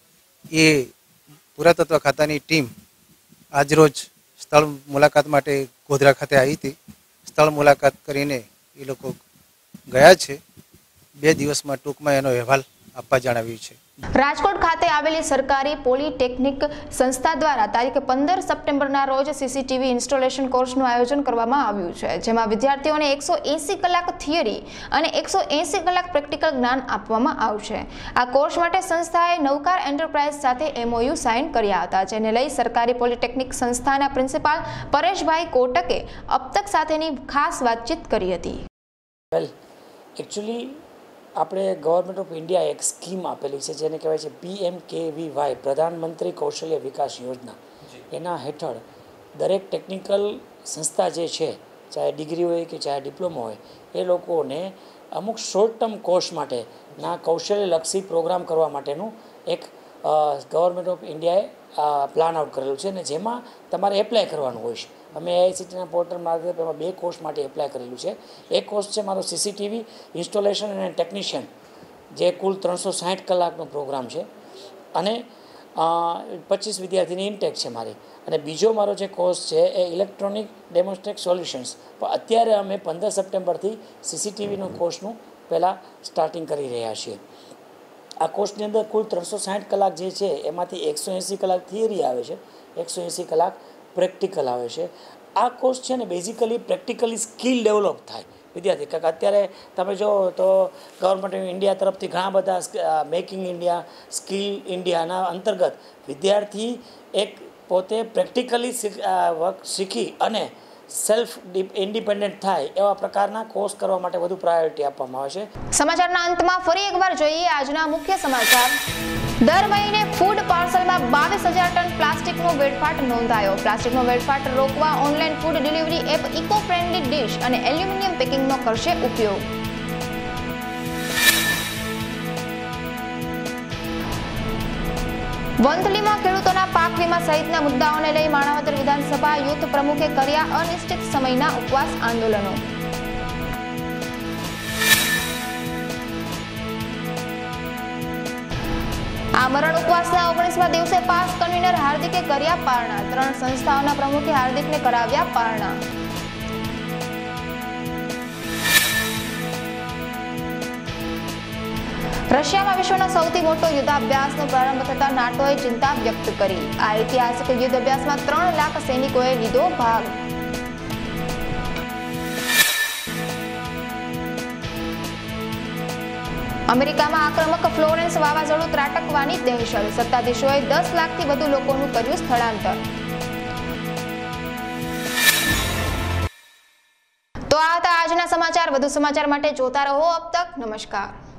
એ પુરાતત્વ ખાતાની ટીમ આજરોજ સ્થળ મુલાકાત માટે ગોધરા ખાતે આવી હતી. સ્થળ મુલાકાત કરીને એ લોકો ગયા છે. બે દિવસમાં ટૂંકમાં એનો અહેવાલ આપવા જણાવ્યું છે. રાજકોટ ખાતે આવેલી સરકારી પોલિટેકનિક સંસ્થા દ્વારા તારીખ પંદર સપ્ટેમ્બરના રોજ સીસીટીવી ઇન્સ્ટોલેશન કોર્સનું આયોજન કરવામાં આવ્યું છે, જેમાં વિદ્યાર્થીઓને એકસો એંસી કલાક થિયરી અને એકસો એંસી કલાક પ્રેક્ટિકલ જ્ઞાન આપવામાં આવશે. આ કોર્સ માટે સંસ્થાએ નવકાર એન્ટરપ્રાઇઝ સાથે એમઓયુ સાઇન કર્યા હતા, જેને લઈ સરકારી પોલિટેકનિક સંસ્થાના પ્રિન્સિપાલ પરેશભાઈ કોટકે અબતક સાથેની ખાસ વાતચીત કરી હતી. વેલ એકચ્યુઅલી આપણે ગવર્મેન્ટ ઓફ ઇન્ડિયા એક સ્કીમ આપેલી છે જેને કહેવાય છે પી એમ કે વી વાય, પ્રધાનમંત્રી કૌશલ્ય વિકાસ યોજના. એના હેઠળ દરેક ટેકનિકલ સંસ્થા જે છે, ચાહે ડિગ્રી હોય કે ચાહે ડિપ્લોમા હોય, એ લોકોને અમુક શોર્ટ ટર્મ કોર્સ માટેના કૌશલ્યલક્ષી પ્રોગ્રામ કરવા માટેનું એક ગવર્મેન્ટ ઓફ ઇન્ડિયાએ પ્લાન આઉટ કરેલું છે ને જેમાં તમારે એપ્લાય કરવાનું હોય છે. અમે એઆઈસીટીના પોર્ટલ મારફતે એમાં બે કોર્સ માટે એપ્લાય કરેલું છે. એક કોર્સ છે મારો સીસીટીવી ઇન્સ્ટોલેશન અને ટેકનિશિયન, જે કુલ ત્રણસો સાઠ કલાકનો પ્રોગ્રામ છે અને પચીસ વિદ્યાર્થીની ઇન્ટેક છે મારી. અને બીજો મારો જે કોર્સ છે એ ઇલેક્ટ્રોનિક ડેમોન્સ્ટ્રેટ સોલ્યુશન્સ. પણ અત્યારે અમે પંદર સપ્ટેમ્બરથી સીસીટીવીનો કોર્સનું પહેલાં સ્ટાર્ટિંગ કરી રહ્યા છીએ. આ કોર્સની અંદર કુલ ત્રણસો સાઠ કલાક જે છે એમાંથી એકસો એંસી કલાક થિયરી આવે છે, એકસો એંસી કલાક પ્રેક્ટિકલ આવે છે. આ કોર્સ છે ને બેઝિકલી પ્રેક્ટિકલી સ્કિલ ડેવલપ થાય વિદ્યાર્થી. કારણ કે અત્યારે તમે જો તો ગવર્મેન્ટ ઓફ ઇન્ડિયા તરફથી ઘણા બધા મેકિંગ ઇન્ડિયા, સ્કિલ ઇન્ડિયાના અંતર્ગત વિદ્યાર્થી એક પોતે પ્રેક્ટિકલી વર્ક શીખી અને સેલ્ફ ઇન્ડિપેન્ડન્ટ થાય એવા પ્રકારના કોર્સ કરવા માટે વધુ પ્રાયોરિટી આપવામાં આવે છે. સમાચારના અંતમાં ફરી એકવાર જોઈએ આજના મુખ્ય સમાચાર. દર મહિને ફૂડ પાર્સલમાં બાવીસ હજાર ટન પ્લાસ્ટિકનો વેડફાટ નોંધાયો. પ્લાસ્ટિકનો વેડફાટ રોકવા online food delivery app eco friendly dish અને એલ્યુમિનિયમ પેકિંગનો કરશે ઉપયોગ. વંથલીમાં ખેડૂતોના પાક વીમા સહિતના મુદ્દાઓને લઈ માણાવદર વિધાનસભા યુથ પ્રમુખે કર્યા અનિશ્ચિત સમયના ઉપવાસ આંદોલનો. આ મરણ ઉપવાસના ઓગણીસમા દિવસે પાસ કન્વીનર હાર્દિકે કર્યા પારણા. ત્રણ સંસ્થાઓના પ્રમુખે હાર્દિકને કરાવ્યા પારણા. રશિયામાં વિશ્વનો સૌથી મોટો યુદ્ધાભ્યાસનો પ્રારંભ થતા નાટોએ ચિંતા વ્યક્ત કરી. આ ઐતિહાસિક યુદ્ધ અભ્યાસમાં ત્રણ લાખ સૈનિકોએ લીધો ભાગ. અમેરિકામાં આક્રમક ફ્લોરેન્સ વાવાઝોડું ત્રાટકવાની દહેશત. સત્તાધીશોએ દસ લાખથી વધુ લોકોનું કર્યું સ્થળાંતર. તો આ હતા આજના સમાચાર. વધુ સમાચાર માટે જોતા રહો અબ તક. નમસ્કાર.